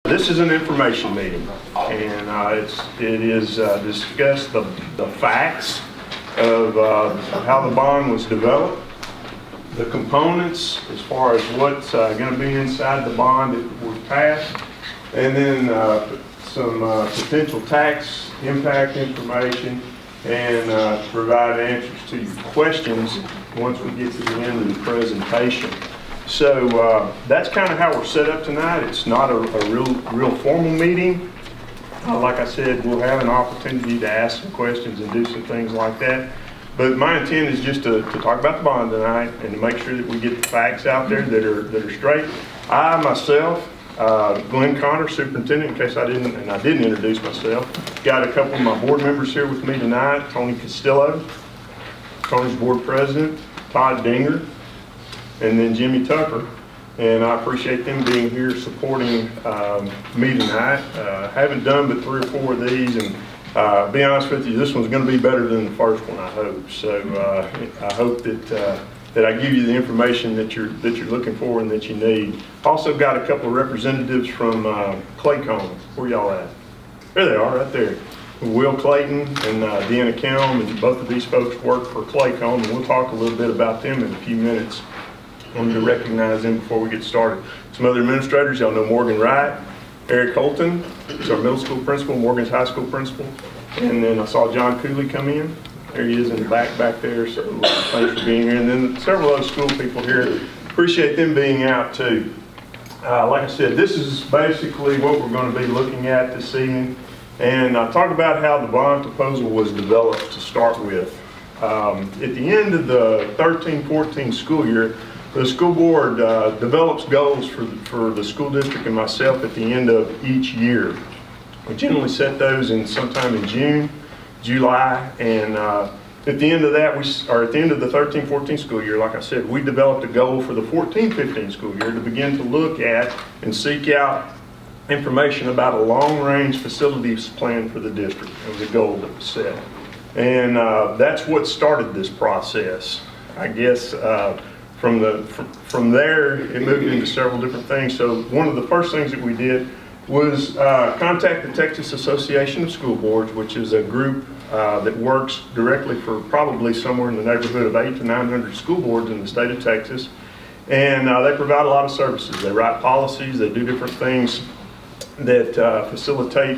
This is an information meeting, and it is discuss the facts of how the bond was developed, the components as far as what's going to be inside the bond that was passed, and then some potential tax impact information, and provide answers to your questions once we get to the end of the presentation. So that's kind of how we're set up tonight. It's not a real formal meeting. Like I said, we'll have an opportunity to ask some questions and do some things like that. But my intent is just to talk about the bond tonight and to make sure that we get the facts out there that are straight. I myself, Glenn Connor, Superintendent, in case I didn't introduce myself. Got a couple of my board members here with me tonight. Tony Castillo, Tony's board president, Todd Dinger, and then Jimmy Tucker. And I appreciate them being here supporting me tonight. Haven't done but 3 or 4 of these, and be honest with you, this one's going to be better than the first one, I hope. So I hope that I give you the information that you're looking for and that you need. Also got a couple of representatives from Claycomb. Where y'all at? There they are, right there. Will Clayton and Deanna Kelm, and both of these folks work for Claycomb, and we'll talk a little bit about them in a few minutes. I wanted to recognize them before we get started. Some other administrators, y'all know Morgan Wright, Eric Holton, who's our middle school principal, Morgan's high school principal. And then I saw John Cooley come in. There he is in the back there, so thanks for being here. And then several other school people here. Appreciate them being out too. Like I said, this is basically what we're going to be looking at this evening. And I'll talk about how the bond proposal was developed to start with. At the end of the 13-14 school year, the school board develops goals for the school district and myself at the end of each year. We generally set those in sometime in June, July, and at the end of that, at the end of the 13-14 school year, like I said, we developed a goal for the 14-15 school year to begin to look at and seek out information about a long-range facilities plan for the district. It was a goal that was set. And that's what started this process. I guess from there, it moved into several different things. So one of the first things that we did was contact the Texas Association of School Boards, which is a group that works directly for probably somewhere in the neighborhood of 800 to 900 school boards in the state of Texas. And they provide a lot of services. They write policies, they do different things that facilitate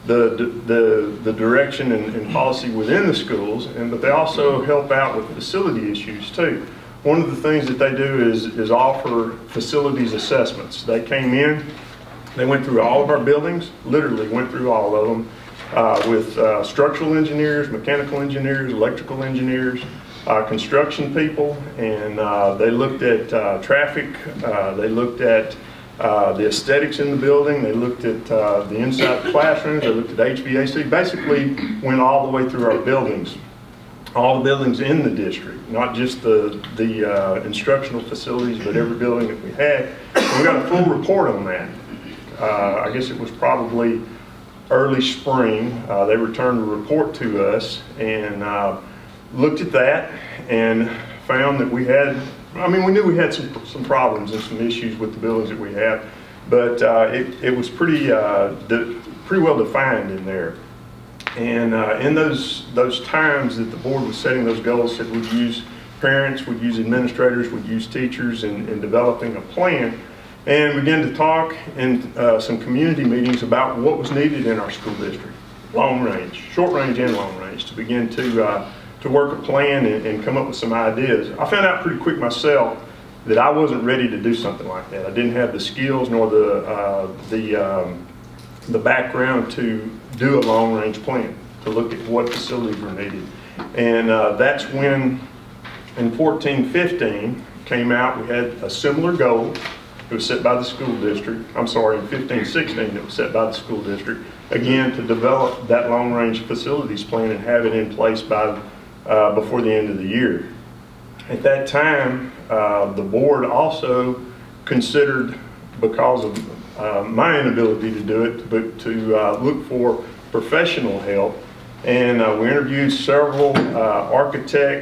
the direction and policy within the schools, but they also help out with facility issues too. One of the things that they do is offer facilities assessments. They came in, they went through all of our buildings, literally went through all of them, with structural engineers, mechanical engineers, electrical engineers, construction people, and they looked at traffic, they looked at the aesthetics in the building, they looked at the inside the classrooms, they looked at HVAC, basically went all the way through our buildings. All the buildings in the district, not just the instructional facilities, but every building that we had. And we got a full report on that. I guess it was probably early spring. They returned a report to us and looked at that and found that we had, we knew we had some problems and some issues with the buildings that we have, but it was pretty well defined in there. And in those times that the board was setting those goals, that we'd use parents, we'd use administrators, we'd use teachers in developing a plan, and began to talk in some community meetings about what was needed in our school district, long range, short range and long range, to begin to work a plan and come up with some ideas. I found out pretty quick myself that I wasn't ready to do something like that. I didn't have the skills nor the background to do a long-range plan, to look at what facilities were needed. And that's when, in 14-15, came out, we had a similar goal. It was set by the school district. I'm sorry, in 15-16, it was set by the school district, again, to develop that long-range facilities plan and have it in place by before the end of the year. At that time, the board also considered, because of my inability to do it, but to look for professional help, and we interviewed several architects,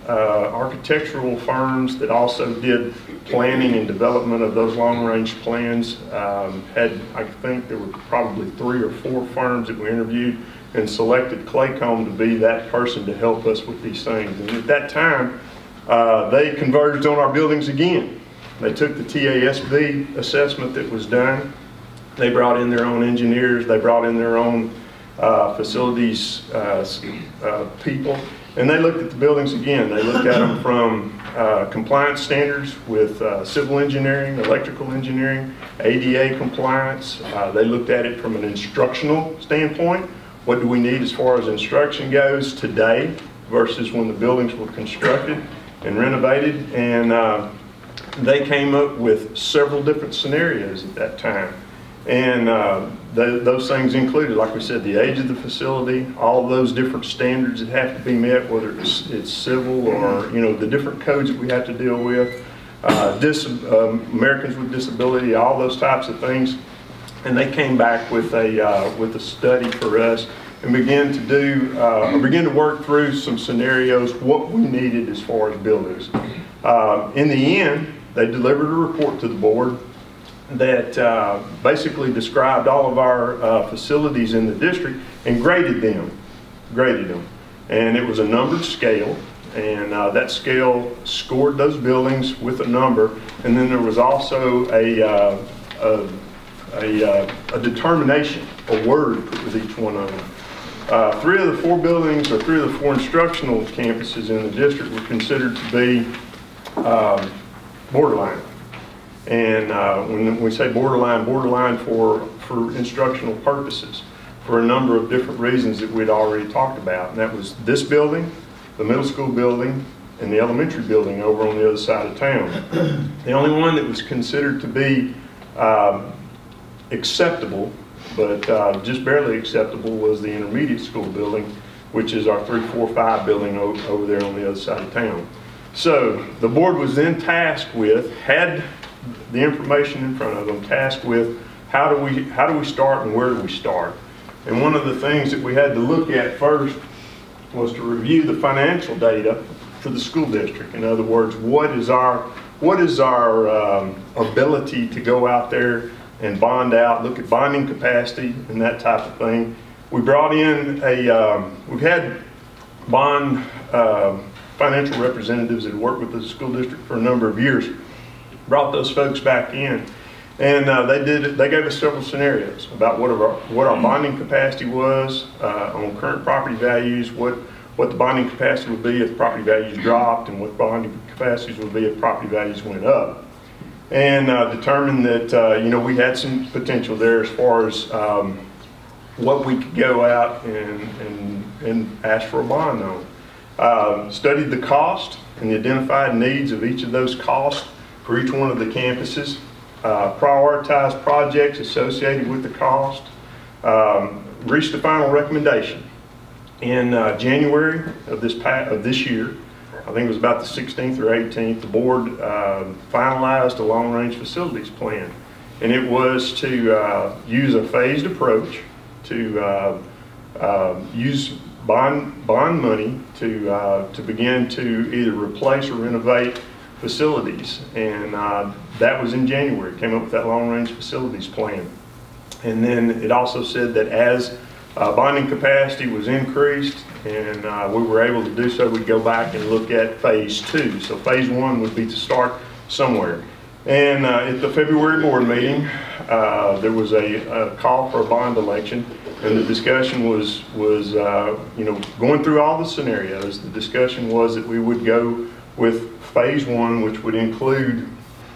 architectural firms that also did planning and development of those long-range plans. I think there were probably 3 or 4 firms that we interviewed and selected Claycomb to be that person to help us with these things. And at that time, they converged on our buildings again. They took the TASB assessment that was done. They brought in their own engineers. They brought in their own facilities people. And they looked at the buildings again. They looked at them from compliance standards with civil engineering, electrical engineering, ADA compliance. They looked at it from an instructional standpoint. What do we need as far as instruction goes today versus when the buildings were constructed and renovated? And they came up with several different scenarios at that time. And those things included, like we said, the age of the facility, all those different standards that have to be met, whether it's civil or, you know, the different codes that we have to deal with, Americans with disability, all those types of things. And they came back with a study for us and began to work through some scenarios, what we needed as far as buildings. In the end, they delivered a report to the board that basically described all of our facilities in the district and graded them. And it was a numbered scale, and that scale scored those buildings with a number, and then there was also a determination, a word with each one of them. 3 of the 4 buildings, or 3 of the 4 instructional campuses in the district were considered to be borderline. And when we say borderline for instructional purposes, for a number of different reasons that we'd already talked about. And that was this building, the middle school building, and the elementary building over on the other side of town. The only one that was considered to be acceptable, but just barely acceptable, was the intermediate school building, which is our 3, 4, 5 building over there on the other side of town. So the board was then tasked with, had the information in front of them, tasked with how do we start and where do we start. And one of the things that we had to look at first was to review the financial data for the school district. In other words, what is our ability to go out there and bond out, look at bonding capacity and that type of thing. We brought in we've had bond financial representatives that worked with the school district for a number of years. Brought those folks back in, and they gave us several scenarios about what our bonding capacity was on current property values, what the bonding capacity would be if property values dropped, and what bonding capacities would be if property values went up, and determined that you know, we had some potential there as far as what we could go out and ask for a bond on. Studied the cost and the identified needs of each of those costs for each one of the campuses, prioritize projects associated with the cost, reached a final recommendation. In January of this year, I think it was about the 16th or 18th, the board finalized a long-range facilities plan. And it was to use a phased approach, to use bond money to begin to either replace or renovate facilities, and that was in January. Came up with that long-range facilities plan. And then it also said that as bonding capacity was increased and we were able to do so, we'd go back and look at phase 2. So phase 1 would be to start somewhere. And at the February board meeting, there was a call for a bond election, and the discussion was you know, going through all the scenarios. The discussion was that we would go with phase 1, which would include,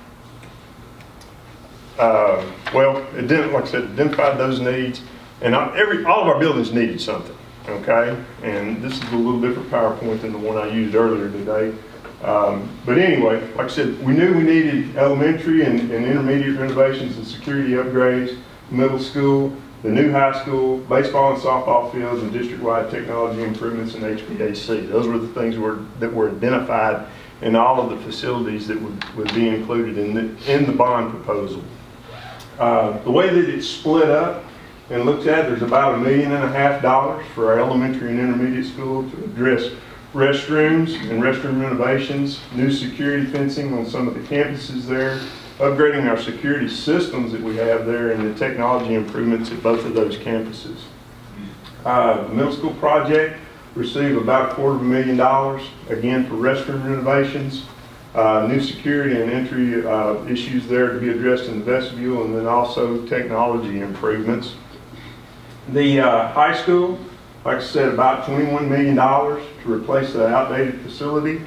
well, it didn't, like I said, identified those needs, and all of our buildings needed something, okay? And this is a little different PowerPoint than the one I used earlier today. But anyway, like I said, we knew we needed elementary and intermediate renovations and security upgrades, middle school, the new high school, baseball and softball fields, and district-wide technology improvements in HVAC. Those were the things that were identified in all of the facilities that would be included in the bond proposal. The way that it's split up and looked at, there's about $1.5 million for our elementary and intermediate school to address restrooms and restroom renovations, new security fencing on some of the campuses there, upgrading our security systems that we have there, and the technology improvements at both of those campuses. The middle school project received about $250,000, again for restroom renovations, new security and entry issues there to be addressed in the vestibule, and then also technology improvements. The high school, like I said, about $21 million to replace the outdated facility.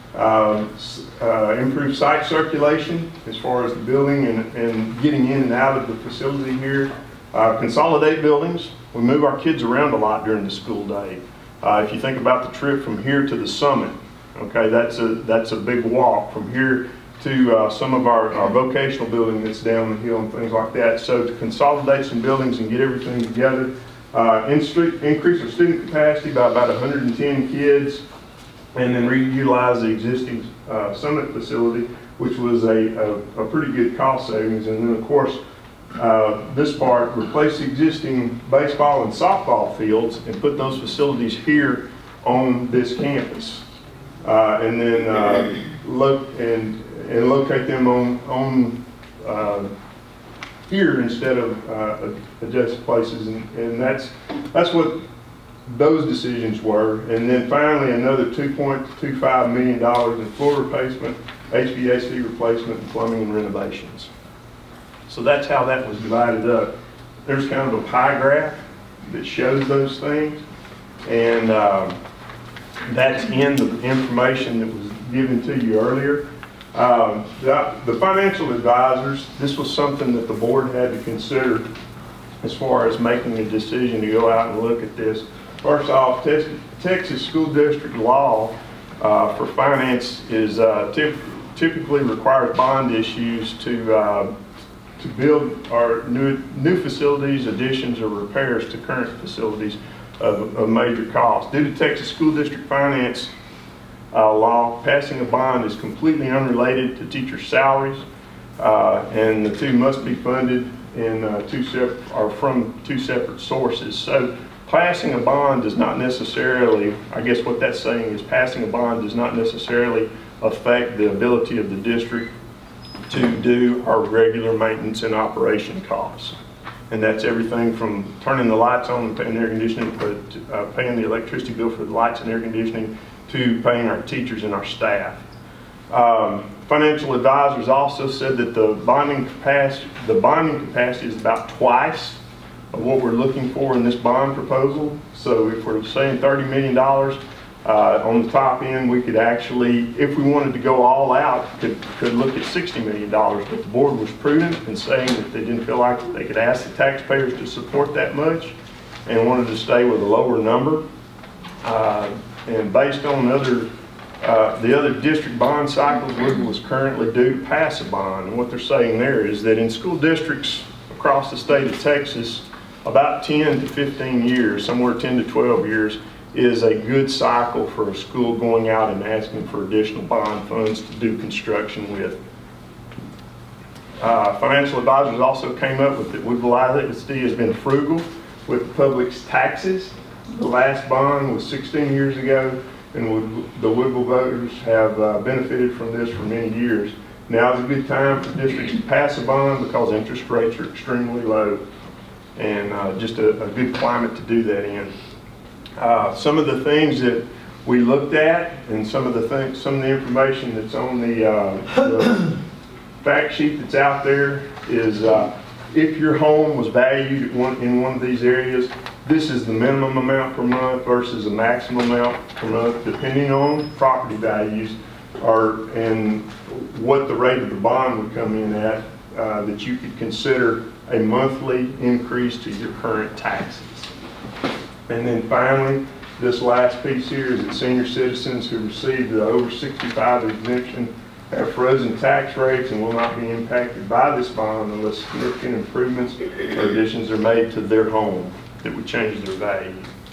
Improve site circulation as far as the building and getting in and out of the facility here. Consolidate buildings. We move our kids around a lot during the school day. If you think about the trip from here to the summit, okay, that's a big walk from here to some of our vocational building that's down the hill and things like that. So to consolidate some buildings and get everything together, increase our student capacity by about 110 kids, and then reutilize the existing summit facility, which was a pretty good cost savings. And then of course, this part, replace the existing baseball and softball fields and put those facilities here on this campus. And then locate them on here instead of adjacent places, and that's what those decisions were. And then finally, another $2.25 million in floor replacement, HVAC replacement, and plumbing and renovations. So that's how that was divided up. There's kind of a pie graph that shows those things, and that's in the information that was given to you earlier. The financial advisors, this was something that the board had to consider as far as making a decision to go out and look at this. First off, Texas school district law for finance is typically requires bond issues to build our new facilities, additions, or repairs to current facilities of major cost. Due to Texas school district finance law, passing a bond is completely unrelated to teacher salaries, and the two must be funded in from two separate sources. So passing a bond does not necessarily, I guess what that's saying is passing a bond does not necessarily affect the ability of the district to do our regular maintenance and operation costs. And that's everything from turning the lights on and paying the air conditioning, paying the electricity bill for the lights and air conditioning, to paying our teachers and our staff. Financial advisors also said that the bonding capacity is about twice of what we're looking for in this bond proposal. So if we're saying $30 million on the top end, we could actually, if we wanted to go all out, could look at $60 million. But the board was prudent in saying that they didn't feel like they could ask the taxpayers to support that much and wanted to stay with a lower number. And based on the other district bond cycles, Woodville is currently due to pass a bond. And what they're saying there is that in school districts across the state of Texas, about 10 to 15 years, somewhere 10 to 12 years, is a good cycle for a school going out and asking for additional bond funds to do construction with. Financial advisors also came up with that Woodville ISD has been frugal with the public's taxes. The last bond was 16 years ago, and the Woodville voters have benefited from this for many years. Now is a good time for districts to pass a bond because interest rates are extremely low, and just a good climate to do that in. Some of the things that we looked at, and some of the information that's on the fact sheet that's out there is if your home was valued in one of these areas, this is the minimum amount per month versus the maximum amount per month, depending on property values and what the rate of the bond would come in at, that you could consider a monthly increase to your current taxes. And then finally, this last piece here is that senior citizens who received the over 65 exemption have frozen tax rates and will not be impacted by this bond unless significant improvements or additions are made to their home that would change their value.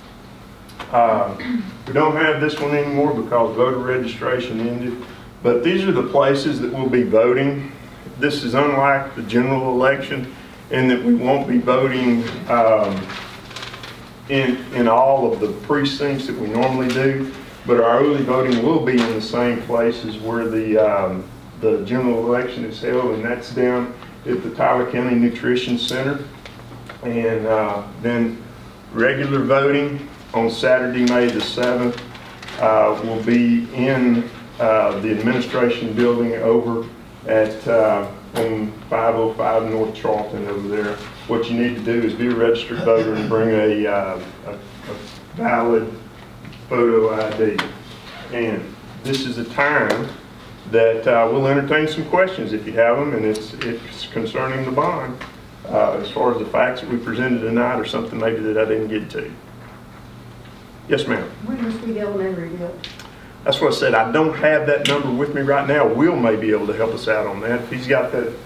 We don't have this one anymore because voter registration ended, but these are the places that we'll be voting. This is unlike the general election in that we won't be voting in all of the precincts that we normally do. but our early voting will be in the same places where the general election is held, and that's down at the Tyler County Nutrition Center. And then regular voting on Saturday, May the 7th, will be in the administration building over at on 505 North Charlton over there. What you need to do is be a registered voter and bring a valid photo ID. And this is a time that we'll entertain some questions if you have them, and it's concerning the bond, as far as the facts that we presented tonight, or something maybe that I didn't get to. Yes, ma'am. When was Woodville Elementary built? That's what I said. I don't have that number with me right now. Will may be able to help us out on that. If he's got that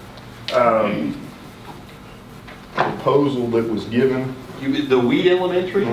proposal that was given. The Weed Elementary?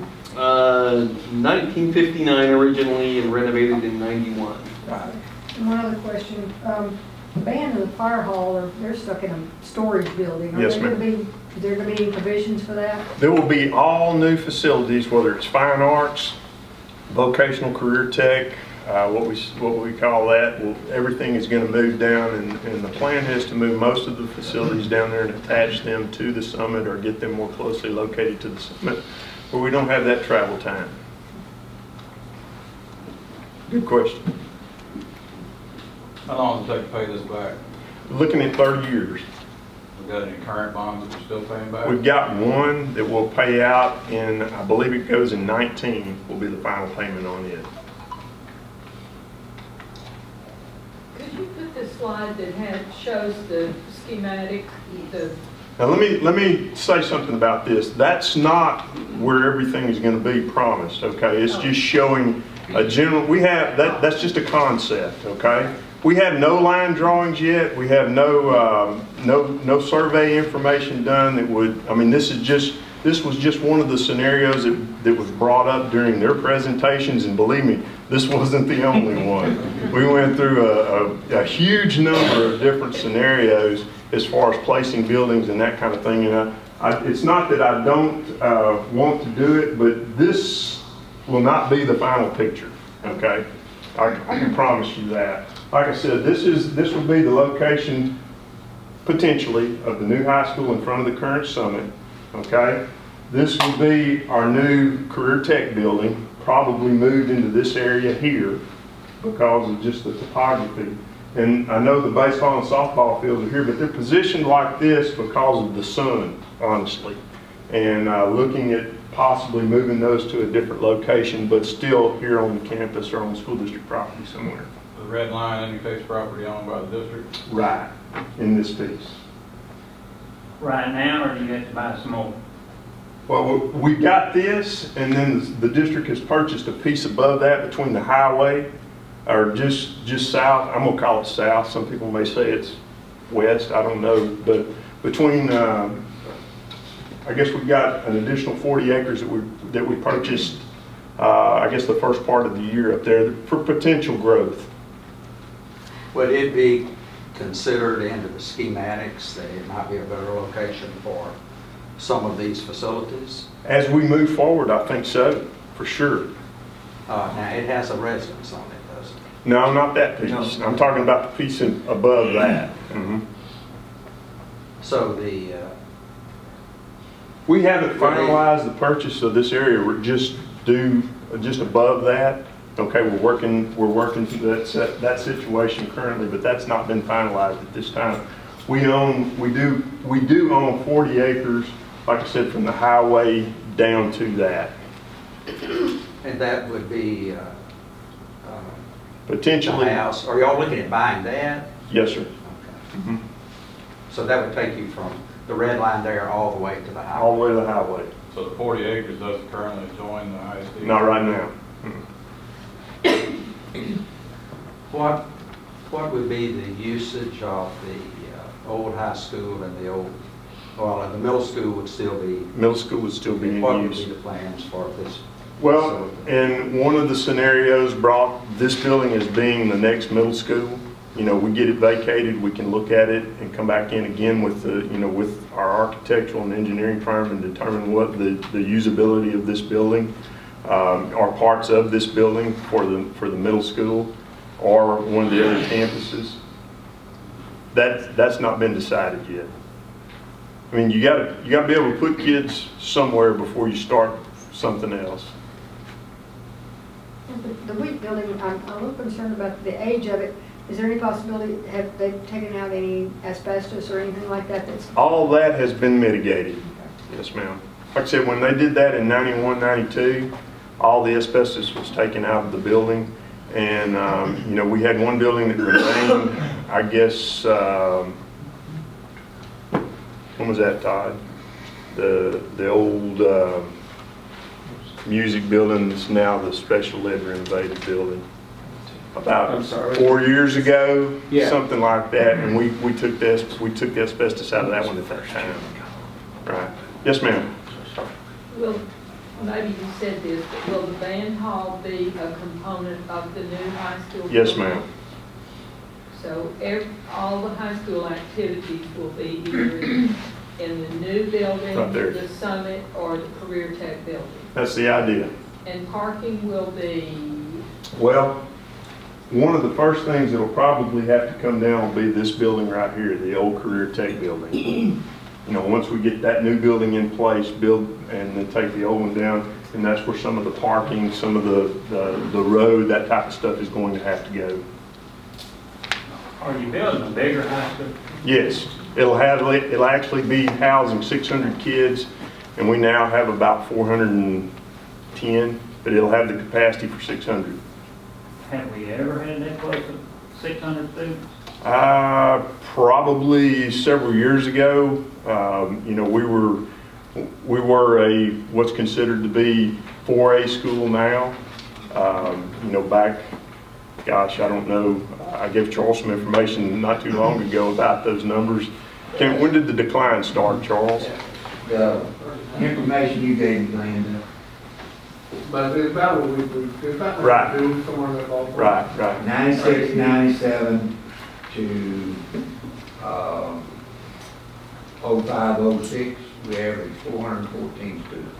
1959 originally and renovated in 91. Right. And one other question. The band and the fire hall, they're stuck in a storage building. Yes, ma'am. Is there going to be any provisions for that? There will be all new facilities, whether it's fine arts, vocational career tech, what we call that. Everything is going to move down, and the plan is to move most of the facilities down there and attach them to the summit, or get them more closely located to the summit, where we don't have that travel time. Good question. How long does it take to pay this back? Looking at 30 years. We got any current bonds that we're still paying back? We've got one that will pay out in, I believe it goes in 19, will be the final payment on it. Could you put the slide that shows the schematic, Now let me say something about this. That's not where everything is going to be promised, okay? It's just showing a general, that's just a concept, okay? We have no line drawings yet. We have no survey information done that would, I mean, this was just one of the scenarios that was brought up during their presentations, and believe me, this wasn't the only one. We went through a huge number of different scenarios as far as placing buildings and that kind of thing. And it's not that I don't want to do it, but this will not be the final picture, okay? I can promise you that. Like I said, this will be the location, potentially, of the new high school in front of the current summit, okay? This will be our new career tech building, probably moved into this area here because of just the topography. And I know the baseball and softball fields are here, but they're positioned like this because of the sun, honestly. And looking at possibly moving those to a different location, but still here on the campus or on school district property somewhere. The red line indicates property owned by the district? Right, in this piece. Right now, or do you have to buy some more? Well, we've got this, and then the district has purchased a piece above that between the highway, or just south. I'm gonna call it south. Some people may say it's west, I don't know. But between, I guess we've got an additional 40 acres that we purchased, I guess the first part of the year up there for potential growth. Would it be considered into the schematics that it might be a better location for some of these facilities? As we move forward, I think so, for sure. Now, it has a residence on it, doesn't it? No, not that piece. No. I'm talking about the piece above that. So we haven't finalized the purchase of this area. We're just above that. Okay, we're working that situation currently, but that's not been finalized at this time. We do own 40 acres, like I said, from the highway down to that. and that would be Potentially. the house. Are y'all looking at buying that? Yes, sir. Okay. So that would take you from the red line there all the way to the highway? All the way to the highway. So the 40 acres doesn't currently join the ISD? Not right now. What would be the usage of the old high school and the old, well, the middle school would still be? Middle school would still be in What would use. be the plans for this? Well, and one of the scenarios brought this building as being the next middle school. You know, we get it vacated, we can look at it and come back in again with with our architectural and engineering firm and determine what the usability of this building. are parts of this building for the middle school or one of the other campuses. That's not been decided yet. I mean, you gotta be able to put kids somewhere before you start something else. The wheat building, I'm a little concerned about the age of it. Is there any possibility, have they taken out any asbestos or anything like that that's? All that has been mitigated. Yes, ma'am. Like I said, when they did that in 91, 92, all the asbestos was taken out of the building. And, you know, we had one building that remained, I guess, when was that, Todd? The old music building that's now the special ed renovated building. About 4 years ago, something like that, and we took the asbestos out of that one at that time. Right. Yes, ma'am. Well, maybe you said this, but will the band hall be a component of the new high school? Yes, building? ma'am. So all the high school activities will be either in the new building, Right there. the Summit, or the Career Tech building. That's the idea. And parking will be, Well, one of the first things that'll probably have to come down will be this building right here, the old Career Tech building. You know, once we get that new building in place, build and then take the old one down, and that's where some of the parking, some of the road, that type of stuff is going to have to go. Are you building a bigger high school? Yes, it'll actually be housing 600 kids, and we now have about 410, but it'll have the capacity for 600. Have we ever had that close to 600 students? Probably several years ago. You know, we were a what's considered to be 4A school now. You know, back, gosh, I don't know. I gave Charles some information not too long ago about those numbers. When did the decline start, Charles? The information you gave me, Glenda. But it's about what it's about Right. what we do somewhere in that ballpark. Right. 96, 97 to 05, 06, we averaged 414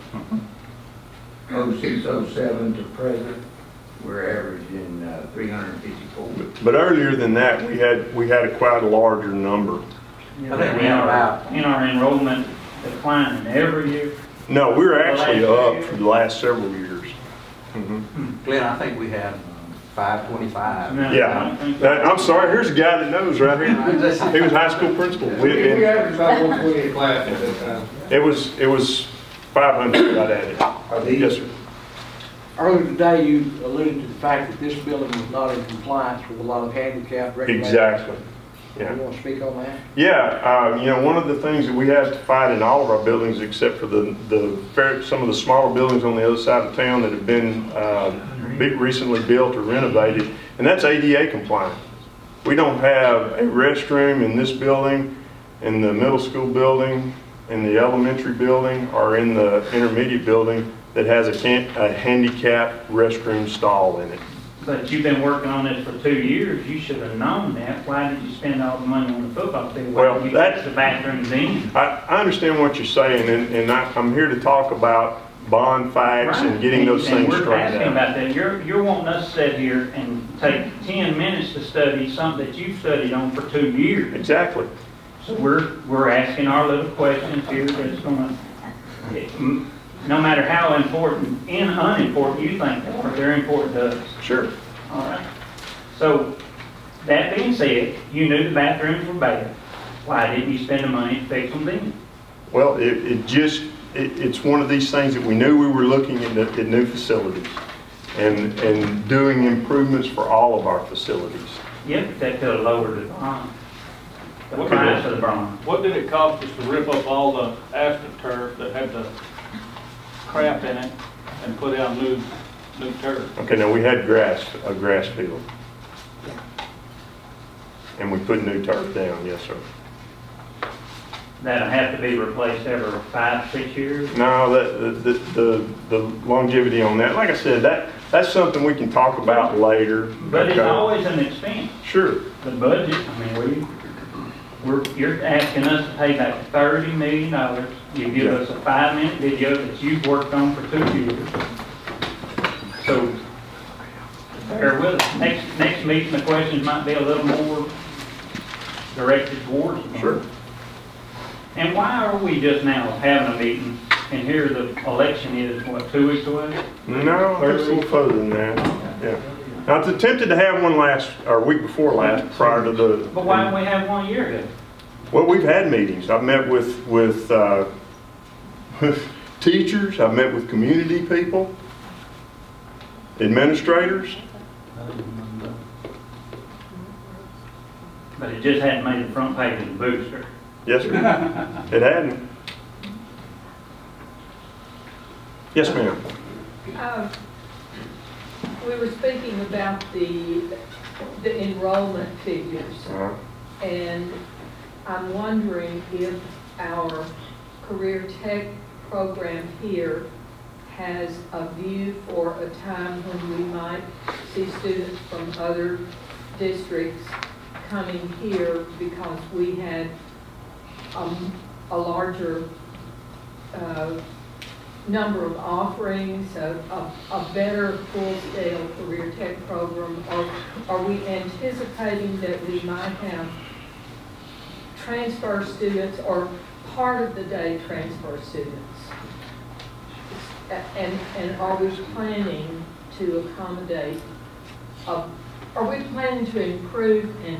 students. 06, 07 to present, we're averaging 354. But earlier than that, we had quite a larger number. I think we are In our enrollment declining every year. No, we were actually up for the last several years. Mhm. Glenn, I think we had 525. No, I Yeah, don't think so. I'm sorry, here's a guy that knows right here. He was high school principal. We averaged about 120 a class at that time. It was 500 right at it. Are these- Yes, sir. Earlier today, you alluded to the fact that this building was not in compliance with a lot of handicap regulations. Exactly. Yeah. You want to speak on that? Yeah, you know, one of the things that we have to fight in all of our buildings, except for some of the smaller buildings on the other side of town that have been recently built or renovated, and that's ADA compliant. We don't have a restroom in this building, in the middle school building, in the elementary building, or in the intermediate building that has a handicap restroom stall in it. But you've been working on this for 2 years. You should have known that. Why did you spend all the money on the football field? Why Well, didn't you that- fix the bathrooms in? I understand what you're saying, and I'm here to talk about bond facts and getting those And things we're straightened asking out. about that. You're wanting us to sit here and take 10 minutes to study something that you've studied on for 2 years. Exactly. So we're asking our little questions here that's gonna, no matter how important and unimportant you think they are, they're important to us. Sure. All right. So, that being said, you knew the bathrooms were bad. Why didn't you spend the money to fix them then? Well, it's one of these things that we knew we were looking at new facilities and doing improvements for all of our facilities. Yeah, but that could have lowered the bond. The What price did of the bond. What did it cost us to rip up all the astroturf that had the crap in it and put down new turf? Okay, now we had a grass field. And we put new turf down, yes, sir. That'll have to be replaced every 5, 6 years. No, the longevity on that, like I said, that's something we can talk about later. But it's Okay. always an expense. Sure. The budget, I mean, you're asking us to pay back $30 million. You give us a 5-minute video that you've worked on for 2 years. So, bear with us. Next meeting, the questions might be a little more directed towards them. Sure. And why are we just now having a meeting, and here the election is, what, 2 weeks away? No, it's a little further than that, yeah. I was attempted to have one week before last, prior to the... But why didn't we have one a year ago? Well, we've had meetings. I've met with teachers, I've met with community people, administrators. But it just hadn't made the front page of the booster. Yes, sir. It hadn't. Yes, ma'am. We were speaking about the enrollment figures, and I'm wondering if our career tech program here has a view for a time when we might see students from other districts coming here because we had a larger number of offerings, a better full-scale career tech program, or are we anticipating that we might have transfer students or part of the day transfer students? And are we planning to accommodate, are we planning to improve and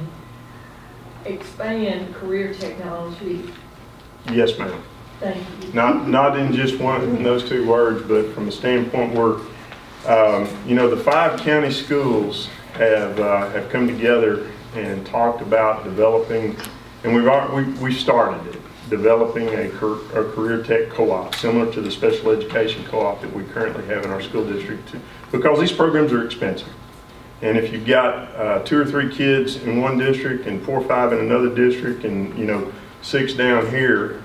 expand career technology? Yes, ma'am. Thank you. Not in just in those 2 words, but from a standpoint where, you know, the 5 county schools have come together and talked about developing, and we started it, developing a career tech co-op, similar to the special education co-op that we currently have in our school district, because these programs are expensive. And if you've got 2 or 3 kids in one district and 4 or 5 in another district, and, you know, 6 down here,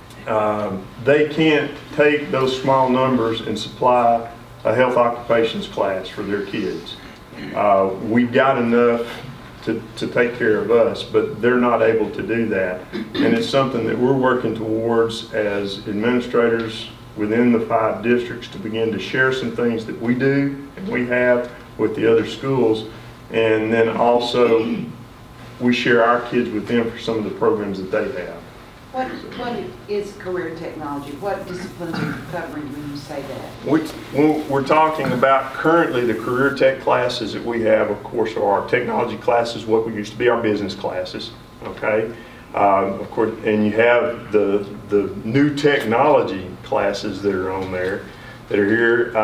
they can't take those small numbers and supply a health occupations class for their kids. We've got enough to take care of us, but they're not able to do that. And it's something that we're working towards as administrators within the 5 districts to begin to share some things that we do and we have with the other schools. And then also we share our kids with them for some of the programs that they have. What is career technology? What disciplines are you covering when you say that? We're talking about currently the career tech classes that we have, of course, are our technology classes, what we used to be our business classes, okay? Of course, and you have the new technology classes that are on there that are here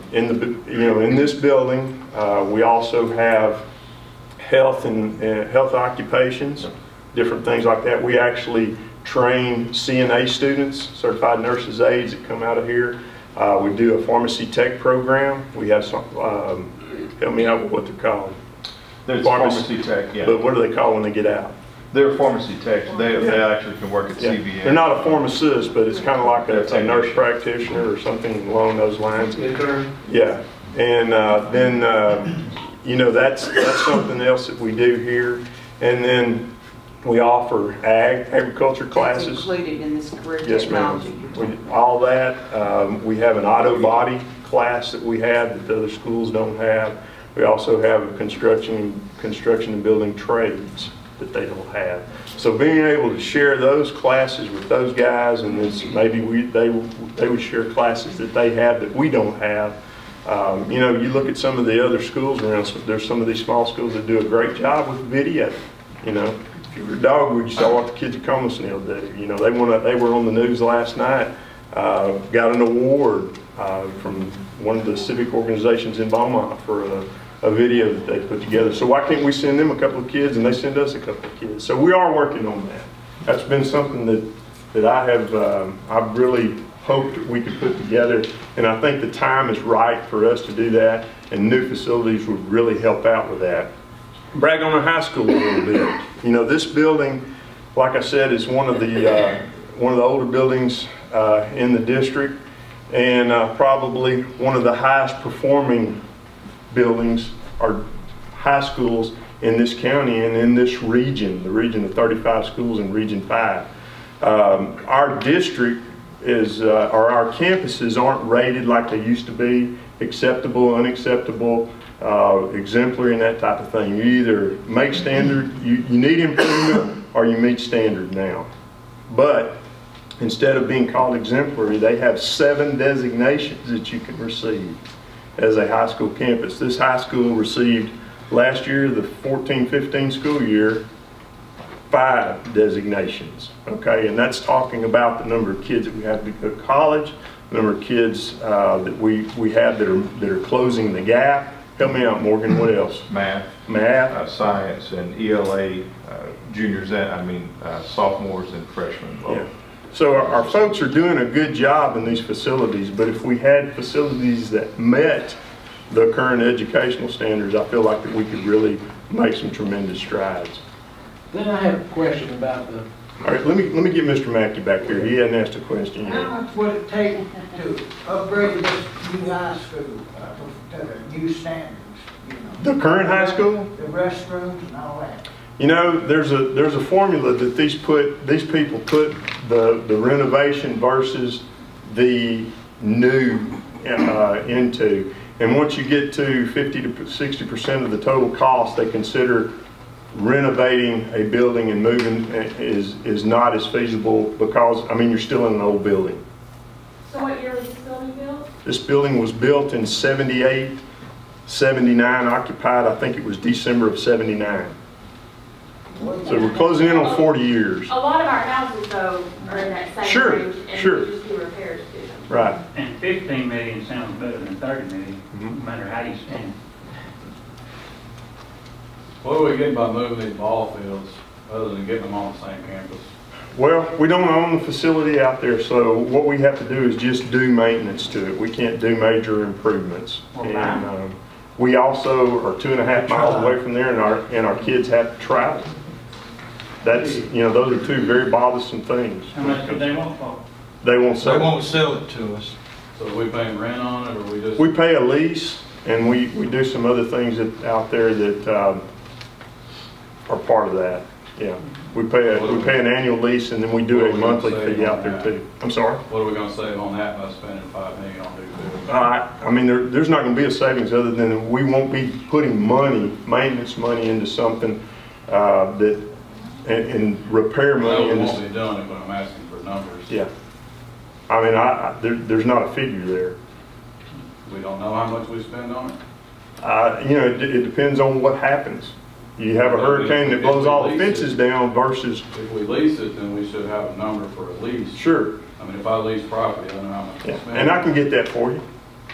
in this building. We also have health and health occupations, different things like that. We actually train CNA students, certified nurses aides, that come out of here. We do a pharmacy tech program. We have some, help me out with what they're called. There's pharmacy tech, yeah. But what do they call when they get out? They're pharmacy techs. They actually can work at CVS. They're not a pharmacist, but it's kind of like a nurse practitioner or something along those lines. Intern? Yeah. And then, you know, that's something else that we do here. And then we offer agriculture classes. That's included in this career yes, technology. Ma'am. All that. We have an auto body class that we have that the other schools don't have. We also have a construction and building trades that they don't have. So being able to share those classes with those guys, and then maybe they would share classes that they have that we don't have. You know, you look at some of the other schools around, so there's some of these small schools that do a great job with video. You know, if you were a dog, you saw what the kids at Como Snail do. You know, they were on the news last night, got an award from one of the civic organizations in Beaumont for a video that they put together. So why can't we send them a couple of kids and they send us a couple of kids? So we are working on that. That's been something that I have, I've really hoped that we could put together, and I think the time is right for us to do that, and new facilities would really help out with that. Brag on our high school a little bit. You know, this building, like I said, is one of the older buildings in the district, and probably one of the highest performing buildings or high schools in this county and in this region, the region of 35 schools in Region 5. Our district or our campuses aren't rated like they used to be, acceptable, unacceptable, exemplary, and that type of thing. You either make standard, you need improvement, or you meet standard now. But instead of being called exemplary, they have 7 designations that you can receive as a high school campus. This high school received last year, the 14-15 school year, 5 designations, okay? And that's talking about the number of kids that we have to go to college, the number of kids that we have that are closing the gap. Help me out, Morgan, what else? Math. Math. Science and ELA, juniors, sophomores and freshmen. Yeah. So our folks are doing a good job in these facilities, but if we had facilities that met the current educational standards, I feel like that we could really make some tremendous strides. Then I have a question about the... All right, let me get Mr. Mackey back here. He hadn't asked a question yet. How much would it take to upgrade this new high school to the new standards? You know? The current high school? The restrooms and all that. You know, there's a formula that these people put the renovation versus the new into, and once you get to 50 to 60% of the total cost, they consider renovating a building and moving is not as feasible because, I mean, you're still in an old building. So what year was this building built? This building was built in 78, 79, occupied, I think it was December of 79. So we're closing in on 40 years. A lot of our houses, though, are in that same range, and sure. we just do repairs to them. Right. And 15 million sounds better than 30 million, no matter how you spend. What do we get by moving these ball fields, other than getting them on the same campus? Well, we don't own the facility out there, so what we have to do is just do maintenance to it. We can't do major improvements. And we also are 2.5 miles away from there, and our kids have to travel. That's, you know, those are 2 very bothersome things. How much do they want for? They won't sell. They won't sell it to us. So are we paying rent on it, or we just? We pay a lease, and we do some other things out there that are part of that. Yeah, we pay an annual lease, and then we do a monthly fee out there too. I'm sorry? What are we going to save on that by spending $5 million on new fields? I mean, there's not going to be a savings other than we won't be putting maintenance money into something and repair money. No, we won't be doing it, but I'm asking for numbers. Yeah. I mean, there's not a figure there. We don't know how much we spend on it? You know, it depends on what happens. You have a hurricane that blows all the fences down versus... If we lease it, then we should have a number for a lease. Sure. I mean, if I lease property, I know how much I spend. And I can get that for you.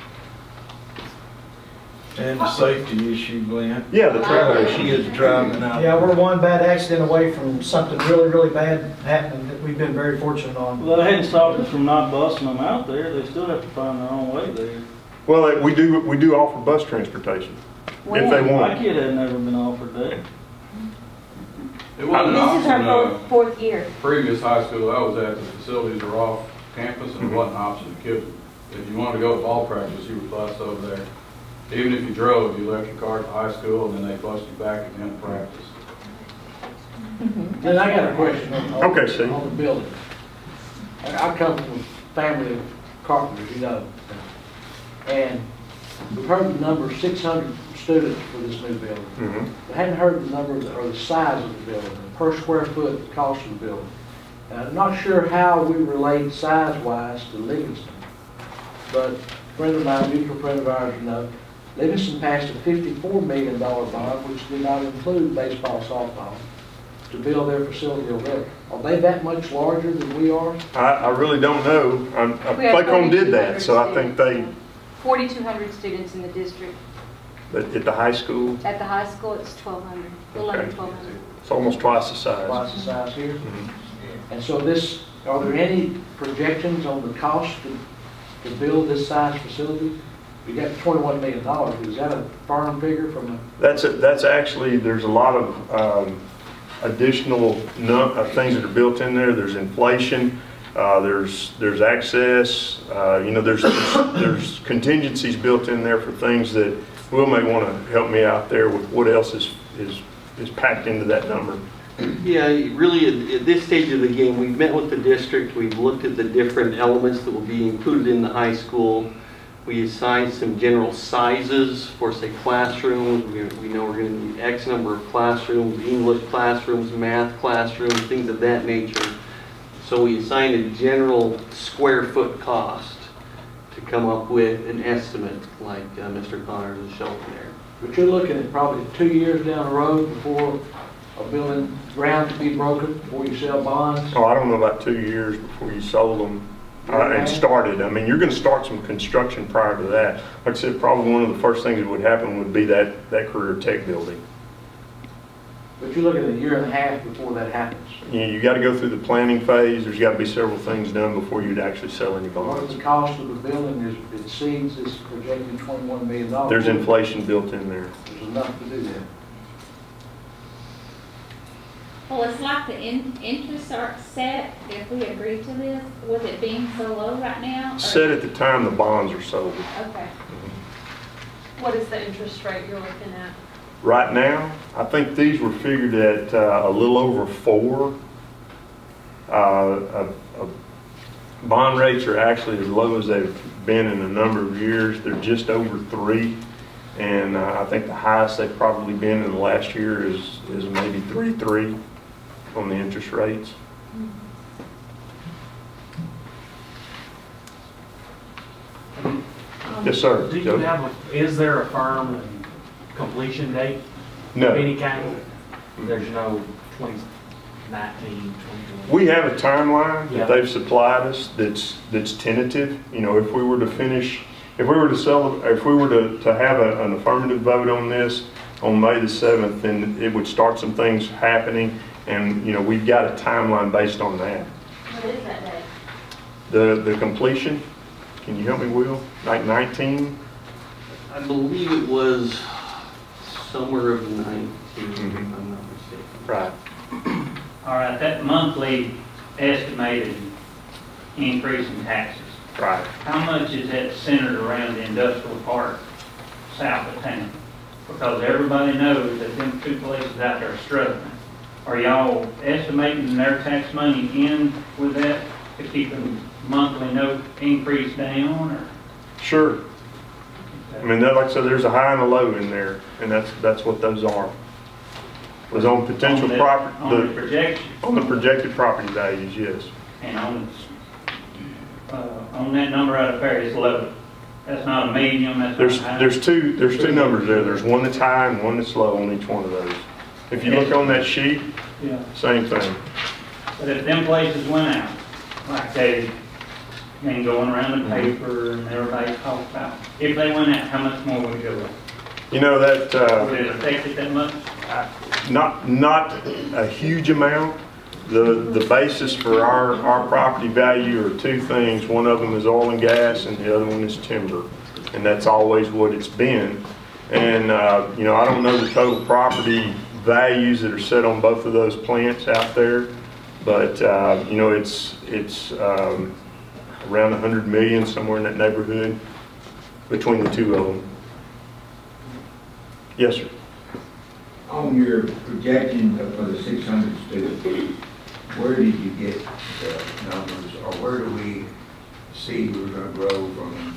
And the safety issue, Glenn. Yeah, the travel issue. She is driving out. Yeah, we're one bad accident away from something really, really bad happening that we've been very fortunate on. Well, that hadn't stopped us from not busing them out there. They still have to find their own way there. Well, we do offer bus transportation if they want. My kid had never been offered that. It wasn't an This is option. our 4th year. Previous high school I was at, the facilities were off campus, and it wasn't an option to kids. If you wanted to go to ball practice, you were bused over there. Even if you drove, you left your car at the high school, and then they bused you back at the end of practice. Then I got a question on the building. I come from a family of carpenters, you know, and we've heard the number 600 students for this new building. We hadn't heard the number or the size of the building, the per square foot cost of the building. And I'm not sure how we relate size-wise to Livingston, but a friend of mine, a mutual friend of ours, you know, Livingston passed a $54 million bond, which did not include baseball, softball, to build their facility over there. Are they that much larger than we are? I really don't know. Playcom did that, so I think they... 4,200 students in the district. At the high school? At the high school, it's 1,200, a little under 1,200. It's almost twice the size. Twice the size here? And so are there any projections on the cost to build this size facility? We got $21 million. Is that a firm figure from a... That's actually, there's a lot of additional things that are built in there. There's inflation, there's access, you know, there's contingencies built in there for things that Will may want to help me out there with what else is packed into that number. Yeah, really, at this stage of the game, we've met with the district, we've looked at the different elements that will be included in the high school. We assigned some general sizes for, say, classrooms. We know we're going to need X number of classrooms, English classrooms, math classrooms, things of that nature. So we assigned a general square foot cost to come up with an estimate, like Mr. Connors is showing there. But you're looking at probably 2 years down the road before a building ground to be broken, before you sell bonds. Oh, I don't know about 2 years before you sold them and started. I mean, you're going to start some construction prior to that. Like I said, probably one of the first things that would happen would be that career tech building. But you're looking at a year and a half before that happens. Yeah, you got to go through the planning phase. There's got to be several things done before you'd actually sell any What bonds. is the cost of the building? It exceeds this projected $21 million. There's inflation built in there. There's enough to do that. Well, it's like the interests are set, if we agree to this, with it being so low right now? Or- Set at the time the bonds are sold. Okay. What is the interest rate you're looking at? Right now, I think these were figured at a little over 4. Bond rates are actually as low as they've been in a number of years. They're just over 3. And I think the highest they've probably been in the last year is maybe 3.3 on the interest rates. Yes, sir. Do you have, is there a firm completion date? No. Of any kind? There's no 2019, 2020? We have a timeline Yeah. that they've supplied us that's tentative. You know, if we were to finish, if we were to sell, if we were to have an affirmative vote on this on May the 7th, then it would start some things happening. And, you know, we've got a timeline based on that. What is that date? The completion, can you help me, Will? Like 19? I believe it was somewhere of 19, if I'm not mistaken. Right. All right, that monthly estimated increase in taxes. Right. How much is that centered around the industrial park south of town? Because everybody knows that them 2 places out there are struggling. Are y'all estimating their tax money in with that to keep the monthly note increase down, or? Sure. I mean, like I said, there's a high and a low in there, and that's what those are. Was on potential property. On the projection? On the projected property values, yes. And on that number right up there is low. That's not a medium, that's not high. There's two numbers there. There's one that's high and one that's low on each one of those. If you look on that sheet, yeah, same thing. But if them places went out, like they been going around the paper and everybody talks about, if they went out, how much more would it go up? You know that Would it affect it that much? not a huge amount. The basis for our property value are 2 things. One of them is oil and gas, and the other one is timber, and that's always what it's been. And you know, I don't know the total property values that are set on both of those plants out there, but you know, it's around 100 million, somewhere in that neighborhood, between the 2 of them. Yes, sir. On your projection for the 600 students, where did you get the numbers, or where do we see we're going to grow from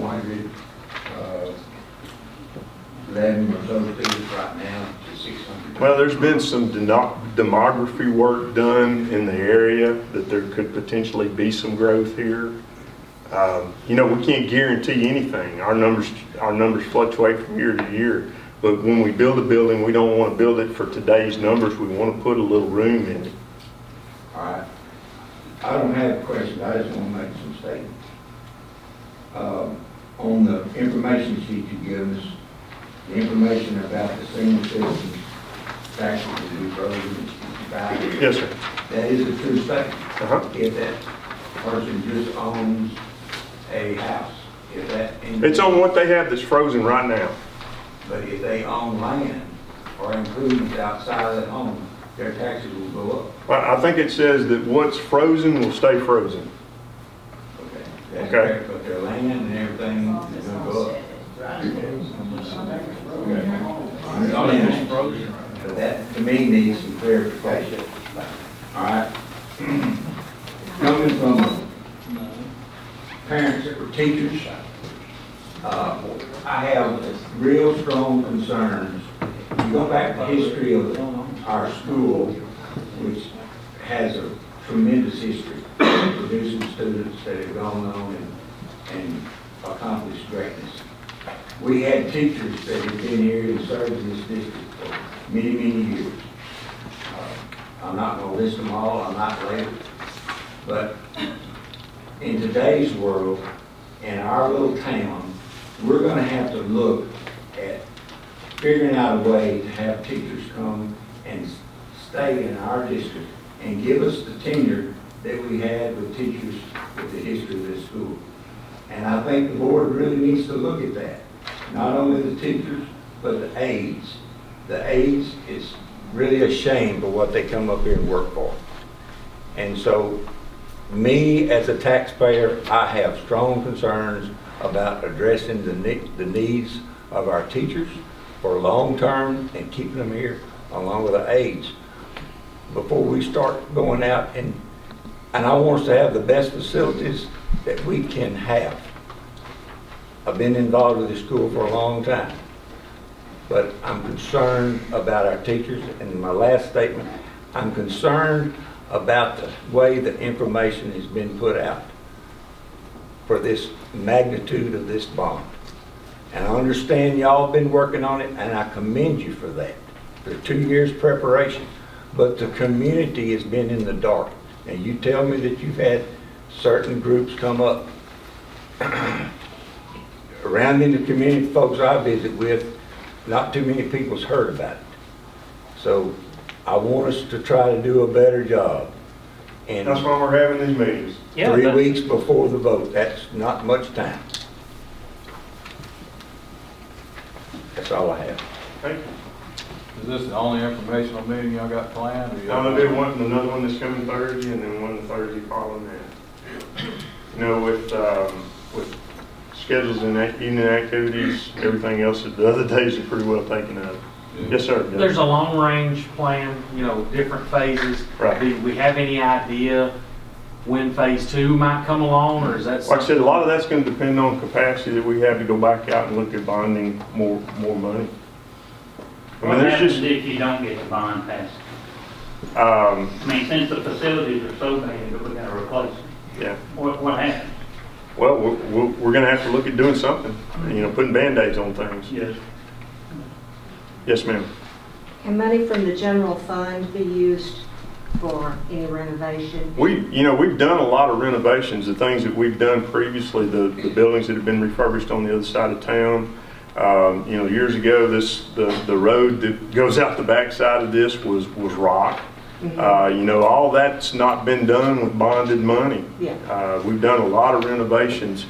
411 or so students right now to 600? Well, there's been some demography work done in the area that there could potentially be some growth here. You know, we can't guarantee anything. Our numbers fluctuate from year to year. But when we build a building, we don't want to build it for today's numbers. We want to put a little room in it. All right. I don't have questions. I just want to make some statements. On the information sheet you give us, the information about the senior citizens taxes will be frozen at 65. Yes, sir. That is a true statement. If that person just owns a house, if that. It's on what they have that's frozen right now. But if they own land or improvements outside of that home, their taxes will go up. Well, I think it says that what's frozen will stay frozen. Okay. That's Okay. correct, but their land and everything is going to go up. That, to me, needs some clarification. All right? Coming from parents that were teachers, I have real strong concerns. You go back to the history of our school, which has a tremendous history, producing students that have gone on and accomplished greatness. We had teachers that have been here and served in this district for many, many years. I'm not going to list them all, I'm not later. But in today's world, in our little town, we're going to have to look at figuring out a way to have teachers come and stay in our district and give us the tenure that we had with teachers with the history of this school. And I think the board really needs to look at that. Not only the teachers, but the aides. The aides, it's really a shame for what they come up here and work for. And so, me as a taxpayer, I have strong concerns about addressing the needs of our teachers for long term and keeping them here along with the aides before we start going out and I want us to have the best facilities that we can have. I've been involved with the school for a long time, but I'm concerned about our teachers. And in my last statement, I'm concerned about the way the information has been put out for this magnitude of this bond. And I understand y'all have been working on it, and I commend you for that, for 2 years preparation. But the community has been in the dark. And you tell me that you've had certain groups come up around in the community, folks I visit with, not too many people's heard about it. So I want us to try to do a better job. And that's why we're having these meetings. Yeah, 3 weeks before the vote, that's not much time. That's all I have. Thank you. Is this the only informational meeting y'all got planned? Or There'll be another one that's coming Thursday, and then one the Thursday following that. You know, with schedules and evening activities, everything else, the other days are pretty well taken up. Yeah. Yes, sir. There's a long-range plan, you know, different phases. Right. Do we have any idea when phase 2 might come along, or is that like I said, a lot of that's going to depend on capacity that we have to go back out and look at bonding more money. What happens if you don't get the bond passed? I mean, since the facilities are so bad that we're going to replace them. Yeah. What happens? Well, we're going to have to look at doing something. You know, putting Band-Aids on things. Yes. Yes, ma'am. Can money from the general fund be used for any renovation? We've done a lot of renovations. The things that we've done previously, the buildings that have been refurbished on the other side of town. Years ago, the road that goes out the backside of this was rock. Mm-hmm. All that's not been done with bonded money. Yeah. We've done a lot of renovations.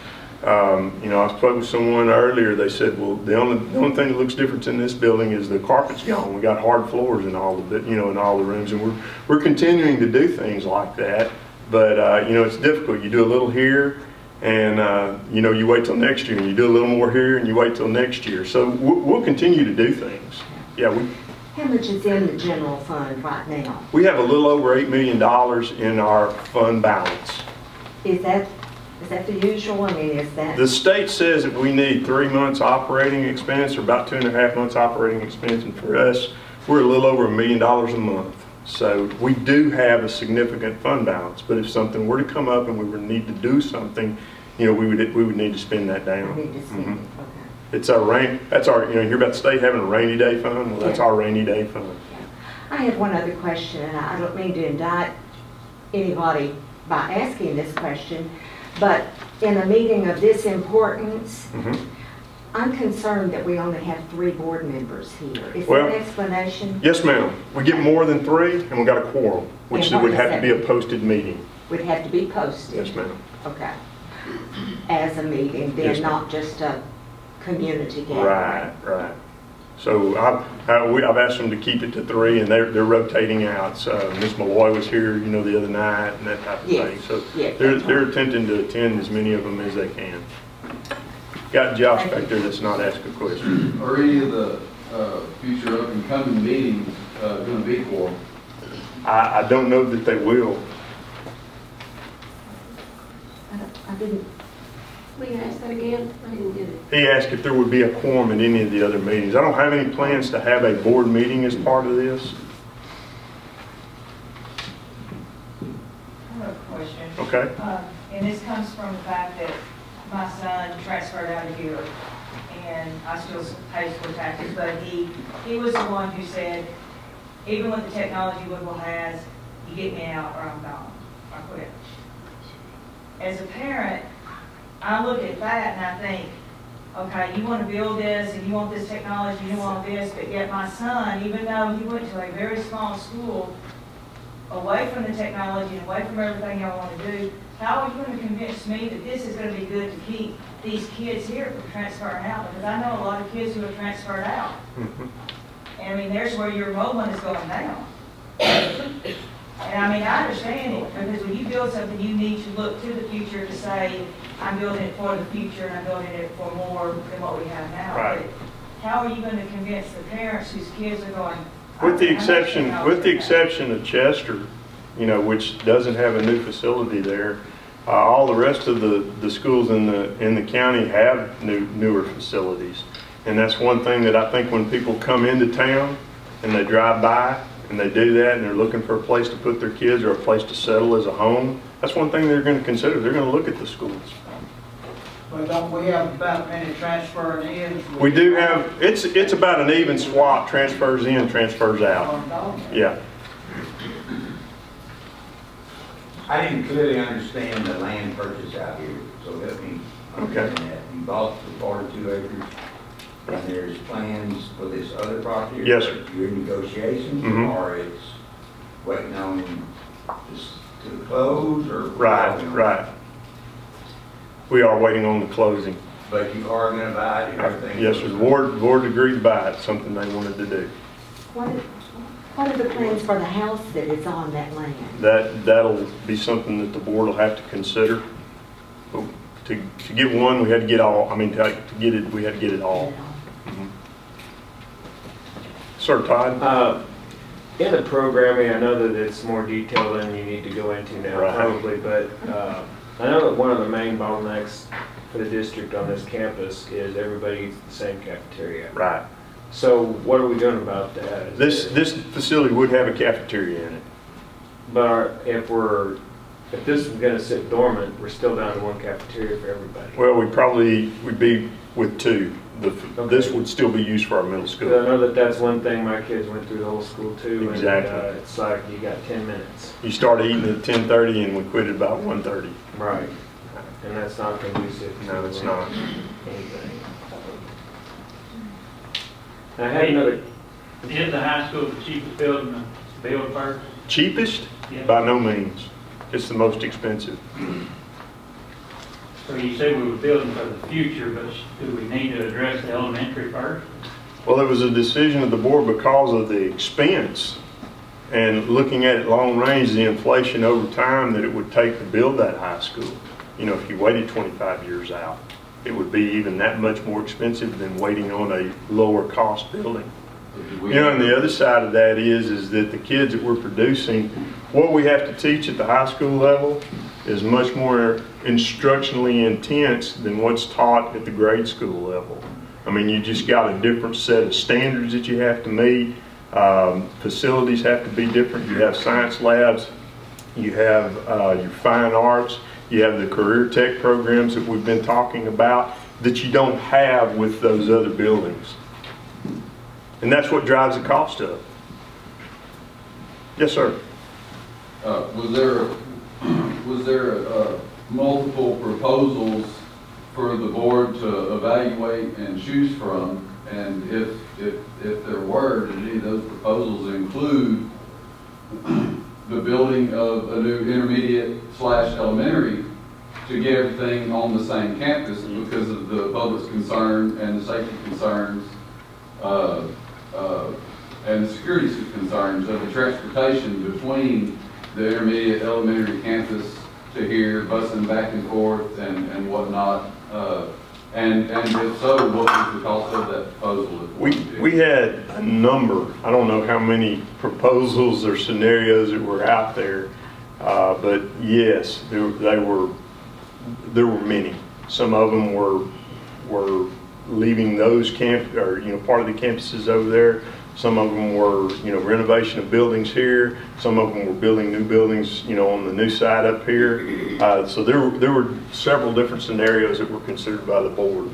I spoke with someone earlier. They said, well, the only thing that looks different in this building is the carpet's gone. We got hard floors in all of it, in all the rooms, and we're continuing to do things like that. But it's difficult. You do a little here, and you wait till next year, and you do a little more here, and you wait till next year. So we'll continue to do things. Yeah. How much is in the general fund right now? We have a little over $8 million in our fund balance. Is that the usual? I mean, is that? The state says that we need 3 months operating expense, or about 2.5 months operating expense, and for us, we're a little over $1 million a month. So we do have a significant fund balance, but if something were to come up and we would need to do something, we would need to spend that down. We need to spend it, okay. It's our you hear about the state having a rainy day fund? Well, that's our rainy day fund. Yeah. I have one other question, and I don't mean to indict anybody by asking this question, but in a meeting of this importance, I'm concerned that we only have 3 board members here. Is there an explanation? Yes, ma'am. We get more than 3, and we got a quorum, which would have to be a posted meeting. Would have to be posted? Yes, ma'am. Okay. As a meeting, then, yes, not just a community gathering. Right. So I've asked them to keep it to 3, and they're rotating out. So Miss Malloy was here, the other night, and that type of thing. So they're attempting to attend as many of them as they can. Got Josh back there that's not asking a question. Are any of the future up and coming meetings going to be for? I don't know that they will. I didn't, will you ask that again? I didn't get it. He asked if there would be a quorum at any of the other meetings. I don't have any plans to have a board meeting as part of this. I have a question. Okay. And this comes from the fact that my son transferred out of here, and I still pay school taxes, but he was the one who said, even with the technology Woodville has, you get me out or I'm gone, I quit. As a parent, I look at that and I think, okay, you want to build this and you want this technology, you want this, but yet my son, even though he went to a very small school, away from the technology and away from everything I want to do, how are you going to convince me that this is going to be good to keep these kids here from transferring out? Because I know a lot of kids who have transferred out. And I mean, there's where your enrollment is going down. And I mean, I understand it, because when you build something, you need to look to the future to say, I'm building it for the future and I'm building it for more than what we have now. Right. But how are you going to convince the parents whose kids are going, With the exception of Chester, you know, which doesn't have a new facility there, all the rest of the schools in the county have newer facilities. And that's one thing that I think when people come into town and they drive by and they do that and they're looking for a place to put their kids or a place to settle as a home, that's one thing they're going to consider. They're going to look at the schools. But don't we have about many transferring in? We do have, it's about an even swap, transfers in, transfers out. Yeah. I didn't clearly understand the land purchase out here, so help me understand that. You bought the 42 acres, and there's plans for this other property? Yes, sir. You're in negotiations, or it's waiting on this to close, or? Right. We are waiting on the closing. But you are going to buy it and everything? Yes, sir. The board agreed to buy it, something they wanted to do. What are the plans for the house that is on that land? That'll be something that the board will have to consider. To get one, we had to get all, I mean, to get it, we had to get it all. Sir, Todd? In the programming, I know that it's more detailed than you need to go into now, probably, but I know that one of the main bottlenecks for the district on this campus is everybody eats the same cafeteria. Right. So what are we doing about that? This facility would have a cafeteria in it. But if this is going to sit dormant, we're still down to one cafeteria for everybody. Well, we'd be with two. This would still be used for our middle school. I know that that's one thing my kids went through the whole school too. Exactly. And, it's like you got 10 minutes. You started eating at 10:30 and we quit at about 1:30. Right. And that's not conducive. No, it's not. Anything. I had another. Is the high school the cheapest building to build first? Cheapest? Yeah. By no means. It's the most expensive. So you said we were building for the future, but do we need to address the elementary first? Well, it was a decision of the board because of the expense and looking at it long range, the inflation over time that it would take to build that high school. You know, if you waited 25 years out, it would be even that much more expensive than waiting on a lower cost building. You know, and the other side of that is that the kids that we're producing, what we have to teach at the high school level is much more instructionally intense than what's taught at the grade school level. I mean, you just got a different set of standards that you have to meet. Facilities have to be different. You have science labs, you have your fine arts, you have the career tech programs that we've been talking about that you don't have with those other buildings. And that's what drives the cost up. Yes, sir. Was there multiple proposals for the board to evaluate and choose from? And if there were, did any of those proposals include the building of a new intermediate/elementary to get everything on the same campus because of the public's concern and the safety concerns and the security concerns of the transportation between the intermediate elementary campus to here, busing back and forth and whatnot. And if so, what was the cost of that proposal? We had a number, I don't know how many proposals or scenarios that were out there, but yes, there were many. Some of them were leaving those part of the campuses over there. Some of them were, renovation of buildings here. Some of them were building new buildings, on the new side up here. So there were several different scenarios that were considered by the board.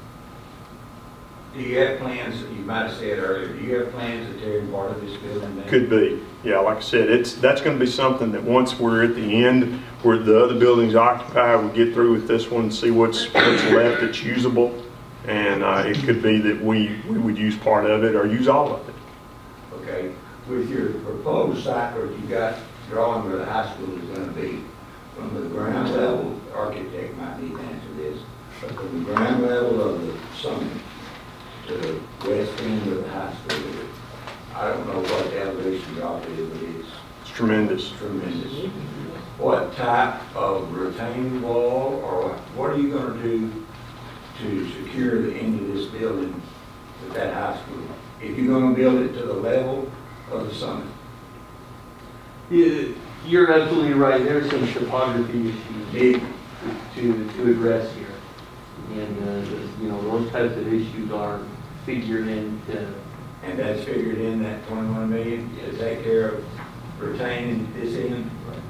Do you have plans, you might have said earlier, do you have plans to tear part of this building down? Could be. Yeah, like I said, that's going to be something that once we're at the end where the other buildings occupy, we get through with this one, see what's left that's usable. And it could be that we would use part of it or use all of it. Okay. With your proposed site where you got drawing where the high school is going to be, from the ground level, the architect might need to answer this, but from the ground level of the summit to the west end of the high school, I don't know what the elevation drop is, but it's tremendous. Tremendous. What type of retaining wall, or what are you going to do to secure the end of this building at that high school? If you're going to build it to the level of the summit? You're absolutely right. There's some topography issues to address here. And, those types of issues are figured into. And that's figured in that 21 million to take care of retaining this end?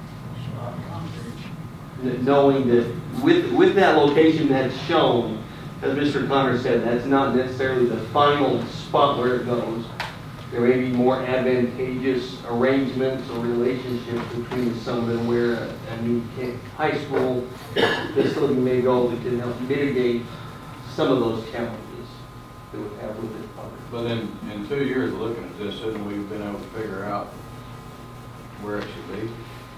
Knowing that with that location that's shown, as Mr. Connor said, that's not necessarily the final spot where it goes. There may be more advantageous arrangements or relationships between some of them where a new high school facility may go that can help mitigate some of those challenges that we have with it. But in 2 years of looking at this, shouldn't we have been able to figure out where it should be?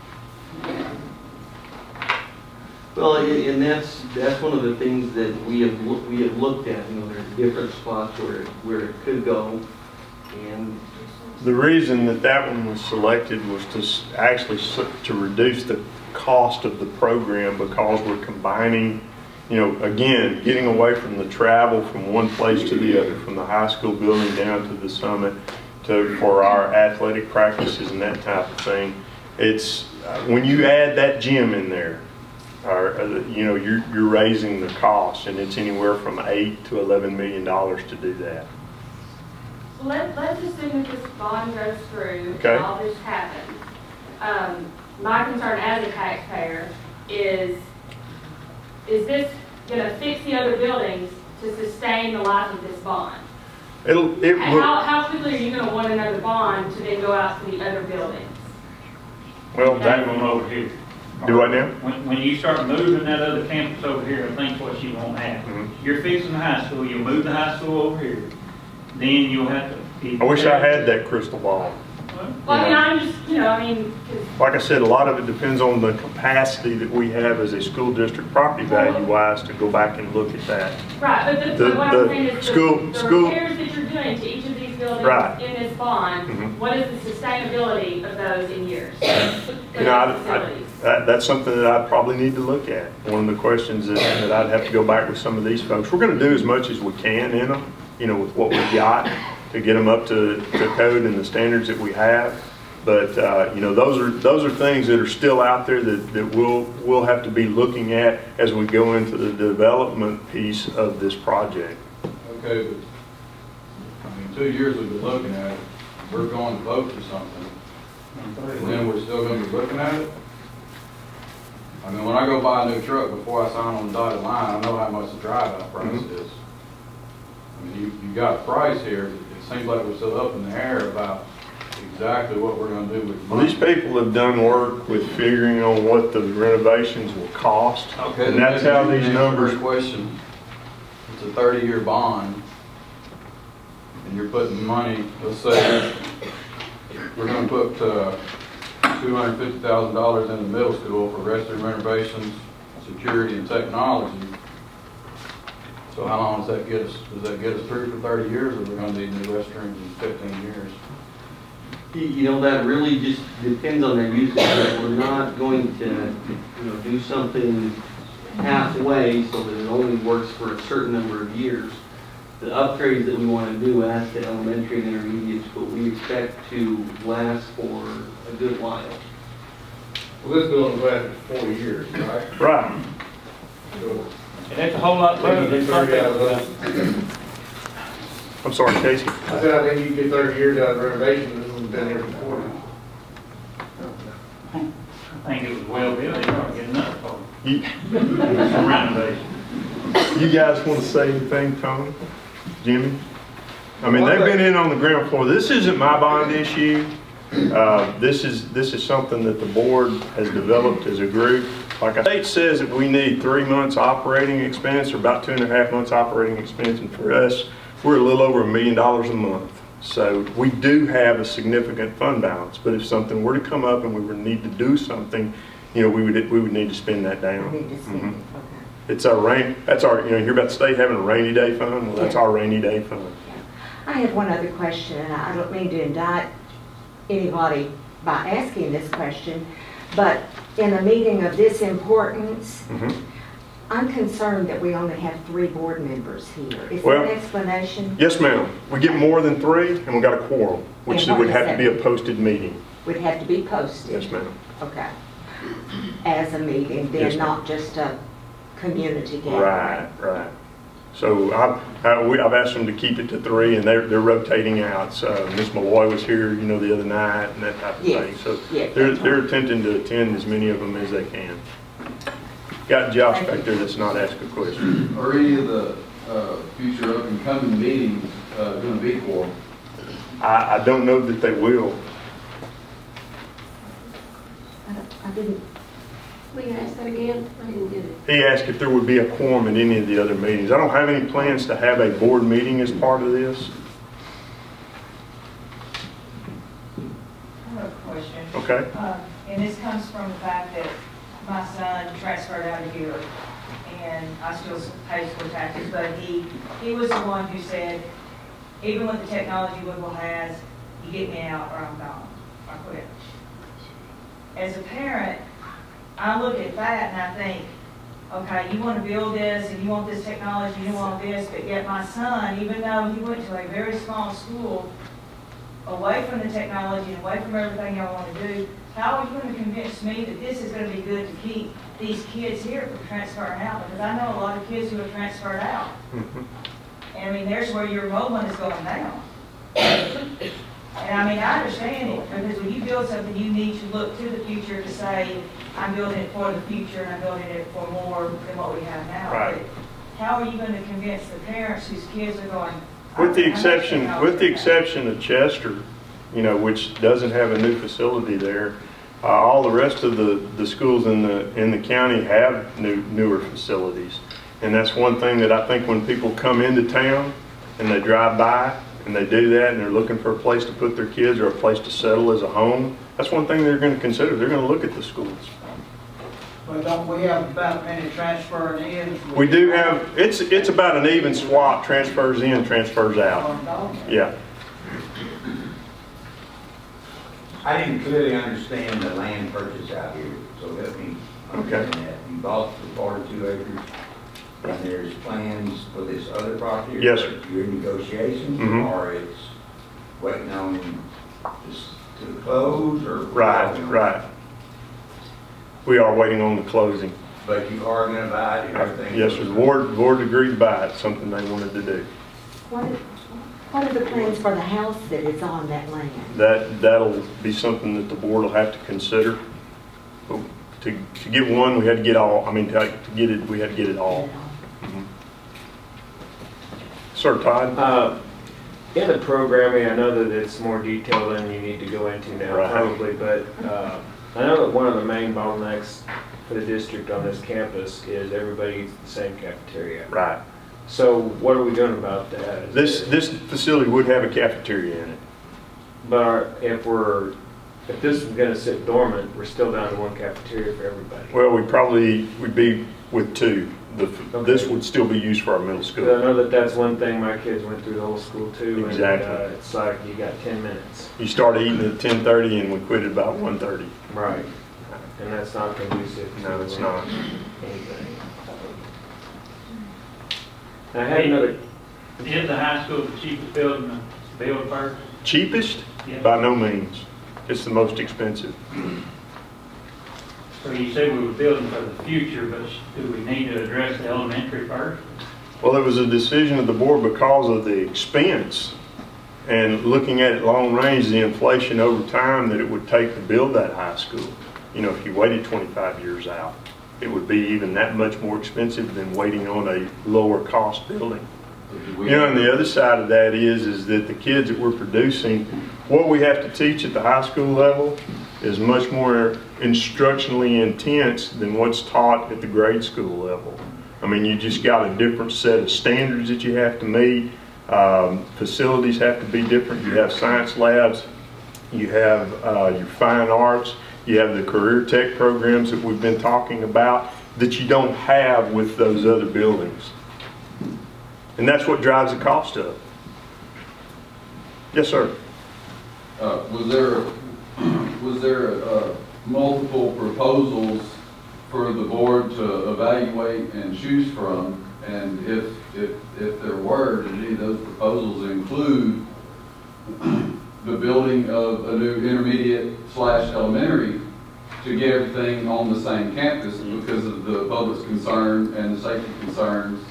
Well, and that's one of the things that we have looked at. There's different spots where it could go, and the reason that one was selected was to actually to reduce the cost of the program, because we're combining, again, getting away from the travel from one place to the other, from the high school building down to the summit, for our athletic practices and that type of thing. It's when you add that gym in there, you're raising the cost, and it's anywhere from $8 to $11 million to do that. So let's assume that this bond goes through, okay, and all this happens. My concern as a taxpayer is this going to fix the other buildings to sustain the life of this bond? How quickly are you going to want another bond to then go out to the other buildings? Well, that one over here. Do I now? When you start moving that other campus over here, I think what you won't have. You're fixing the high school, you'll move the high school over here. Then you'll have to. I wish I had that crystal ball. Well, I'm just, like I said, a lot of it depends on the capacity that we have as a school district, property value wise, to go back and look at that. Right, but what I'm saying is the repairs that you're doing to each of these buildings in this bond, what is the sustainability of those in years? That's something that I'd probably need to look at. One of the questions that I'd have to go back with some of these folks. We're going to do as much as we can in them, with what we've got, to get them up to code and the standards that we have. But those are things that are still out there that we'll have to be looking at as we go into the development piece of this project. Okay, but 2 years we've been looking at it. We're going to vote for something, and then we're still going to be looking at it. I mean, when I go buy a new truck, before I sign on the dotted line, I know how much the drive-out price is. I mean, you got a price here. It seems like we're still up in the air about exactly what we're going to do with the money. These people have done work with figuring on what the renovations will cost, okay, and that's how these numbers. Question: it's a 30-year bond, and you're putting money. Let's say we're going to put $250,000 in the middle school for restroom renovations, security, and technology. So how long does that get us? Does that get us through for 30 years, or are we going to need new restrooms in 15 years? That really just depends on their usage. We're not going to, do something halfway so that it only works for a certain number of years. The upgrades that we want to do at the elementary and intermediate school, we expect to last for a good while. Well, this building's lasted 40 years, right? Right. So, And it's a whole lot better than something. I'm sorry, Casey. I said, I think you get 30 years out of renovation, this one's been here for 40. I think it was well built, they ought to get enough for You, some renovation. you guys want to say anything, Tony? Jimmy? I mean, they've been in on the ground floor. This isn't my bond issue. This is something that the board has developed as a group. Like the state says that we need 3 months operating expense, or about 2.5 months operating expense, and for us, we're a little over $1 million a month. So we do have a significant fund balance, but if something were to come up and we would need to do something, you know, we would need to spend that down. We need to spend it, okay. It's our that's our, you know, you hear about the state having a rainy day fund, well, that's our rainy day fund. I have one other question, and I don't mean to indict anybody by asking this question, but in a meeting of this importance, I'm concerned that we only have 3 board members here. Is there an explanation? Yes, ma'am. We get more than 3, and we got a quorum, which would have to be a posted meeting. Would have to be posted? Yes, ma'am. Okay. As a meeting, then, Yes, not just a community gathering? Right, right. So I've asked them to keep it to 3, and they're rotating out. So Ms. Malloy was here, you know, the other night, and that type of thing. So they're attempting to attend as many of them as they can. Got Josh back there that's not asked a question. Are any of the future up and coming meetings going to be quorum? I don't know that they will. I didn't. Will you ask that again? I didn't get it. He asked if there would be a quorum at any of the other meetings. I don't have any plans to have a board meeting as part of this. I have a question. Okay. And this comes from the fact that my son transferred out of here, and I still pay school taxes, but he was the one who said, even with the technology Woodville has, you get me out or I'm gone. I quit. As a parent, I look at that and I think, okay, you want to build this and you want this technology, you want this, but yet my son, even though he went to a very small school, away from the technology and away from everything I want to do, how are you going to convince me that this is going to be good to keep these kids here from transferring out? Because I know a lot of kids who have transferred out. And I mean, there's where your enrollment is going down. And I mean, I understand it, because when you build something, you need to look to the future to say, I'm building it for the future and I'm building it for more than what we have now. Right. But how are you going to convince the parents whose kids are going, With the exception of Chester, you know, which doesn't have a new facility there, all the rest of the schools in the county have newer facilities, and that's one thing that I think when people come into town and they drive by and they do that and they're looking for a place to put their kids or a place to settle as a home, that's one thing they're going to consider. They're going to look at the schools. But don't we have about many transferring in? We do have, it's about an even swap, transfers in, transfers out. Yeah. I didn't clearly understand the land purchase out here, so help me understand that. You bought the 42 acres, and there's plans for this other property? Yes, sir. You're in negotiations, or it's waiting on this to close, or? Right, right. We are waiting on the closing. But you are going to buy it and everything? Yes, sir. The board agreed to buy it, something they wanted to do. What are the plans for the house that is on that land? That'll be something that the board will have to consider. To get one, we had to get all, I mean, to get it, we had to get it all. Sir, Todd? In the programming, I know that it's more detailed than you need to go into now, probably, but I know that one of the main bottlenecks for the district on this campus is everybody eats the same cafeteria. Right. So what are we doing about that? This facility would have a cafeteria in it. But if this is going to sit dormant, we're still down to one cafeteria for everybody. Well, we'd be with 2. This would still be used for our middle school. I know that that's one thing my kids went through the whole school too. Exactly. And, it's like you got 10 minutes. You started eating at 10:30 and we quit at about 1:30. Right. And that's not conducive. No, it's not. Anything. I had another. Is the high school the cheapest building to build first? Cheapest? Yeah. By no means. It's the most expensive. So you said we were building for the future, but do we need to address the elementary first? Well, it was a decision of the board because of the expense and looking at it long range, the inflation over time that it would take to build that high school. You know, if you waited 25 years out, it would be even that much more expensive than waiting on a lower cost building. You know, and the other side of that is that the kids that we're producing, what we have to teach at the high school level is much more instructionally intense than what's taught at the grade school level. I mean, you just got a different set of standards that you have to meet. Facilities have to be different. You have science labs, you have your fine arts, you have the career tech programs that we've been talking about that you don't have with those other buildings. And that's what drives the cost up. Yes, sir. Was there multiple proposals for the board to evaluate and choose from? And if there were, did any of those proposals include the building of a new intermediate/elementary to get everything on the same campus because of the public's concern and the safety concerns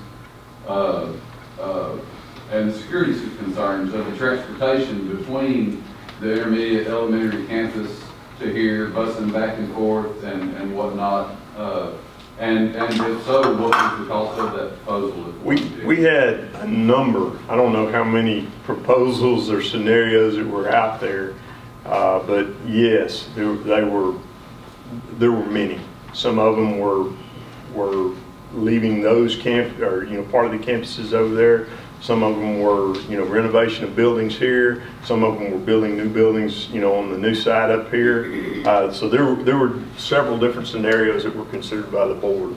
and the security concerns of the transportation between the intermediate elementary campus to here, busing back and forth and whatnot? And if so, what was the cost of that proposal? We had a number, I don't know how many proposals or scenarios that were out there, but yes, there were many. Some of them were leaving those part of the campuses over there. Some of them were, renovation of buildings here. Some of them were building new buildings, on the new side up here. So there were several different scenarios that were considered by the board.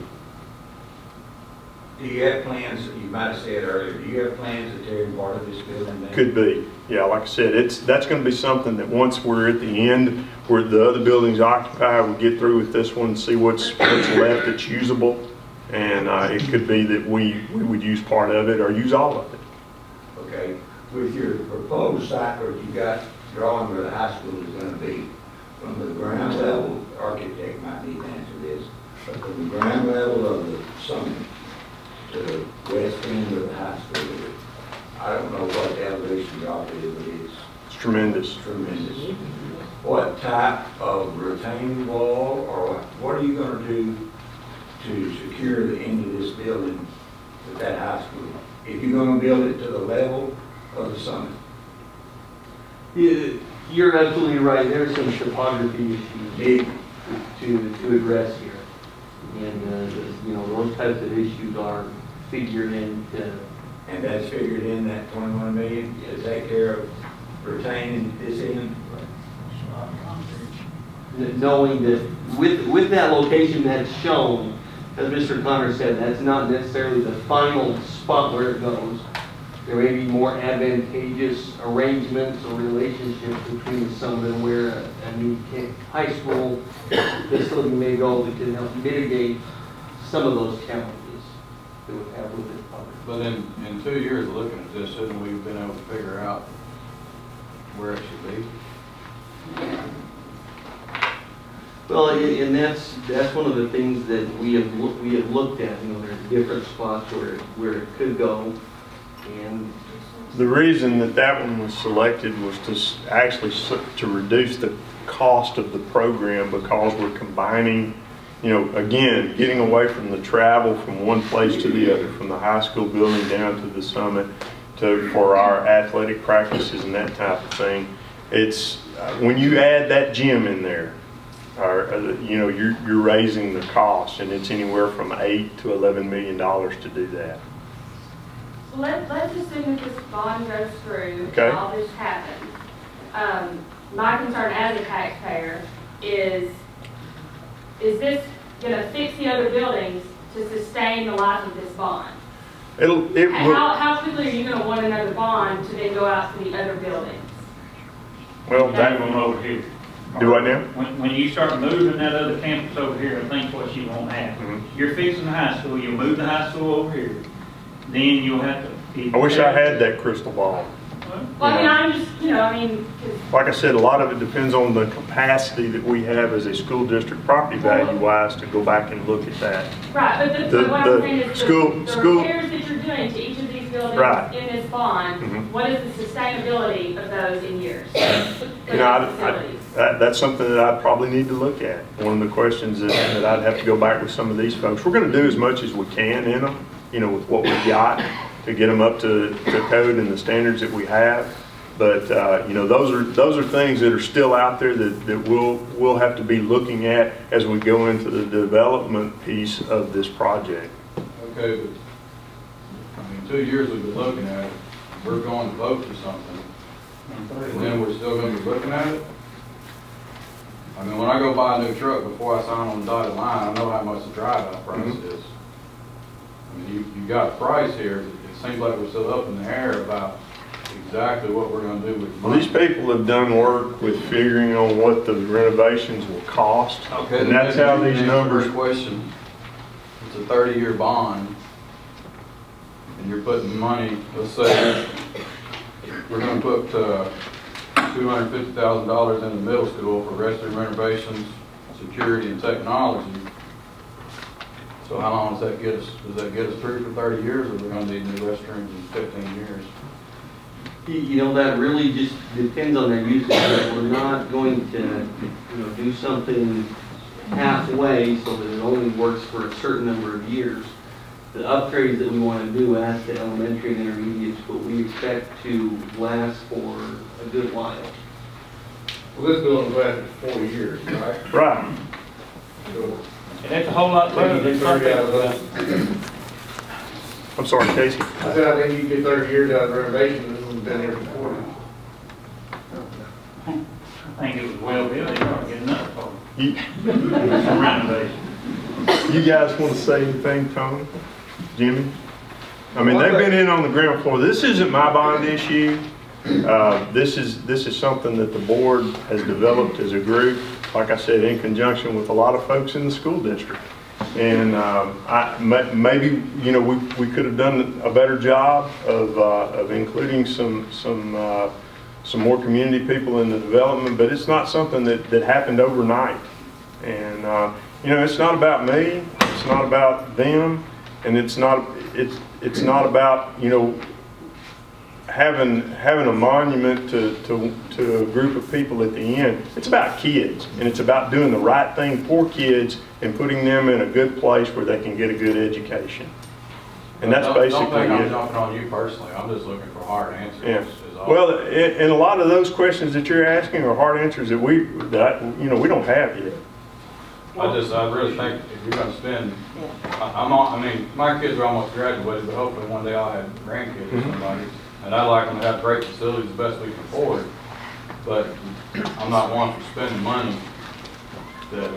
Do you have plans, you might have said earlier, do you have plans to tear part of this building down? Could be. Yeah, like I said, that's going to be something that once we're at the end where the other buildings occupy, we'll get through with this one and see what's left that's usable. And it could be that we would use part of it or use all of it. Okay. With your proposed site where you got drawing where the high school is going to be, from the ground level, the architect might need to answer this, but from the ground level of the summit to the west end of the high school, I don't know what the elevation drop is, but it's tremendous. Tremendous. What type of retaining wall or what are you going to do to secure the end of this building at that high school? If you're going to build it to the level of the summit. Yeah, you're absolutely right. There's some topography issues to address here. And, those types of issues are figured into. And that's figured in that 21 million to take care of retaining this end? Knowing that with that location that's shown, as Mr. Connor said, that's not necessarily the final spot where it goes. There may be more advantageous arrangements or relationships between some of them where a new high school facility may go that can help mitigate some of those challenges that we have with it. But in 2 years of looking at this, shouldn't we have been able to figure out where it should be? Well, and that's one of the things that we have looked at. There's different spots where it could go, and the reason that one was selected was to actually to reduce the cost of the program because we're combining, again, getting away from the travel from one place to the other, from the high school building down to the summit, for our athletic practices and that type of thing. It's when you add that gym in there. You're raising the cost, and it's anywhere from $8 to $11 million to do that. So let's assume that this bond goes through, okay, and all this happens. My concern as a taxpayer is this going to fix the other buildings to sustain the life of this bond? How quickly are you going to want another bond to then go out to the other buildings? Well, that one over here. Do I now? When you start moving that other campus over here, I think what you won't have. You're fixing the high school, you move the high school over here. then you'll have to be. I wish I had that crystal ball. Well, I mean, I'm just, you know, I mean, 'cause Like I said, a lot of it depends on the capacity that we have as a school district property value wise to go back and look at that. right, but what I'm saying is the school- repairs that you're doing to each of these buildings Right. in this bond, what is the sustainability of those in years? You know, that's something that I'd probably need to look at. One of the questions that I'd have to go back with some of these folks. We're going to do as much as we can in them, you know, with what we've got to get them up to code and the standards that we have. But, you know, those are things that are still out there that we'll have to be looking at as we go into the development piece of this project. Okay, but, I mean, 2 years we've been looking at it, we're going to vote for something, and then we're still gonna be looking at it? I mean, when I go buy a new truck, before I sign on the dotted line, I know how much the drive-out price is. I mean, you got a price here, it seems like we're still up in the air about exactly what we're gonna do with the Well, money. these people have done work with figuring on what the renovations will cost, Okay, and that's how these numbers. First question, it's a 30-year bond, and you're putting money, let's say, we're gonna put $250,000 in the middle school for restroom renovations, security, and technology. So how long does that get us? Does that get us through for 30 years, or we're gonna need new restrooms in 15 years? You know, that really just depends on their usage. We're not going to, you know, do something halfway so that it only works for a certain number of years. The upgrades that we want to do at the elementary and intermediate school, we expect to last for a good while. Well, this building's lasted 40 years, right? Right. So, And it's a whole lot better than something. I'm sorry, Casey. I said, I think you get 30 years out of renovation, this one's been here for 40. I think it was well built, they ought to get enough for You, some renovation. you guys want to say anything, Tony? Jimmy? I mean, they've been in on the ground floor. This isn't my bond issue. This is something that the board has developed as a group, like I said, in conjunction with a lot of folks in the school district. And maybe, you know, we could have done a better job of including some more community people in the development, but it's not something that happened overnight. And you know, it's not about me, it's not about them, and it's not about, you know, having a monument to a group of people at the end. It's about kids, and it's about doing the right thing for kids and putting them in a good place where they can get a good education. And that's basically it. Don't think I'm jumping on you personally. I'm just looking for hard answers. Yeah. is all. Well, and a lot of those questions that you're asking are hard answers that we don't have yet. I really think if you're going to spend, I mean, my kids are almost graduated, but hopefully one day I'll have grandkids or somebody. And I'd like them to have great facilities the best we can afford. But I'm not one for spending money that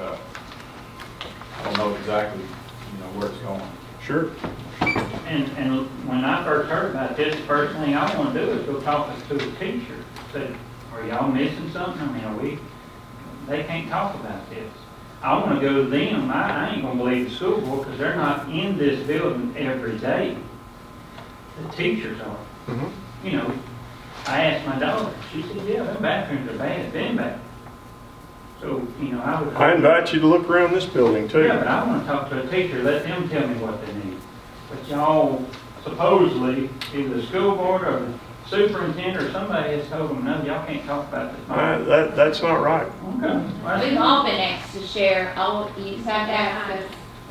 I don't know exactly, you know, where it's going. Sure. And when I first heard about this, the first thing I want to do is go talk to the teacher. Say, are y'all missing something? I mean, they can't talk about this. I want to go to them. I ain't going to believe the school board because they're not in this building every day. The teachers are. You know, I asked my daughter, she said, yeah, the bathrooms are bad, been bad. So, you know, I invite you to look around this building too. Yeah, but I want to talk to a teacher, let them tell me what they need. But y'all, supposedly, either the school board or the superintendent or somebody has told them, no, y'all can't talk about this. That's not right. Okay. We've all been asked to share, all you have access.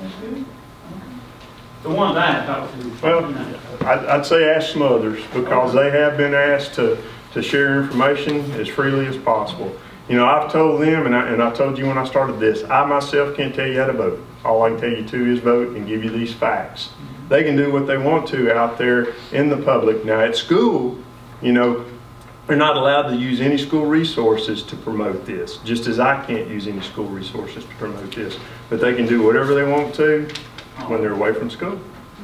The ones I talked to. Well, I'd say ask some others because they have been asked to share information as freely as possible. You know, I've told them, and I told you when I started this, I myself can't tell you how to vote. All I can tell you to is vote and give you these facts. They can do what they want to out there in the public. Now at school, you know, they're not allowed to use any school resources to promote this, just as I can't use any school resources to promote this. But they can do whatever they want to when they're away from school.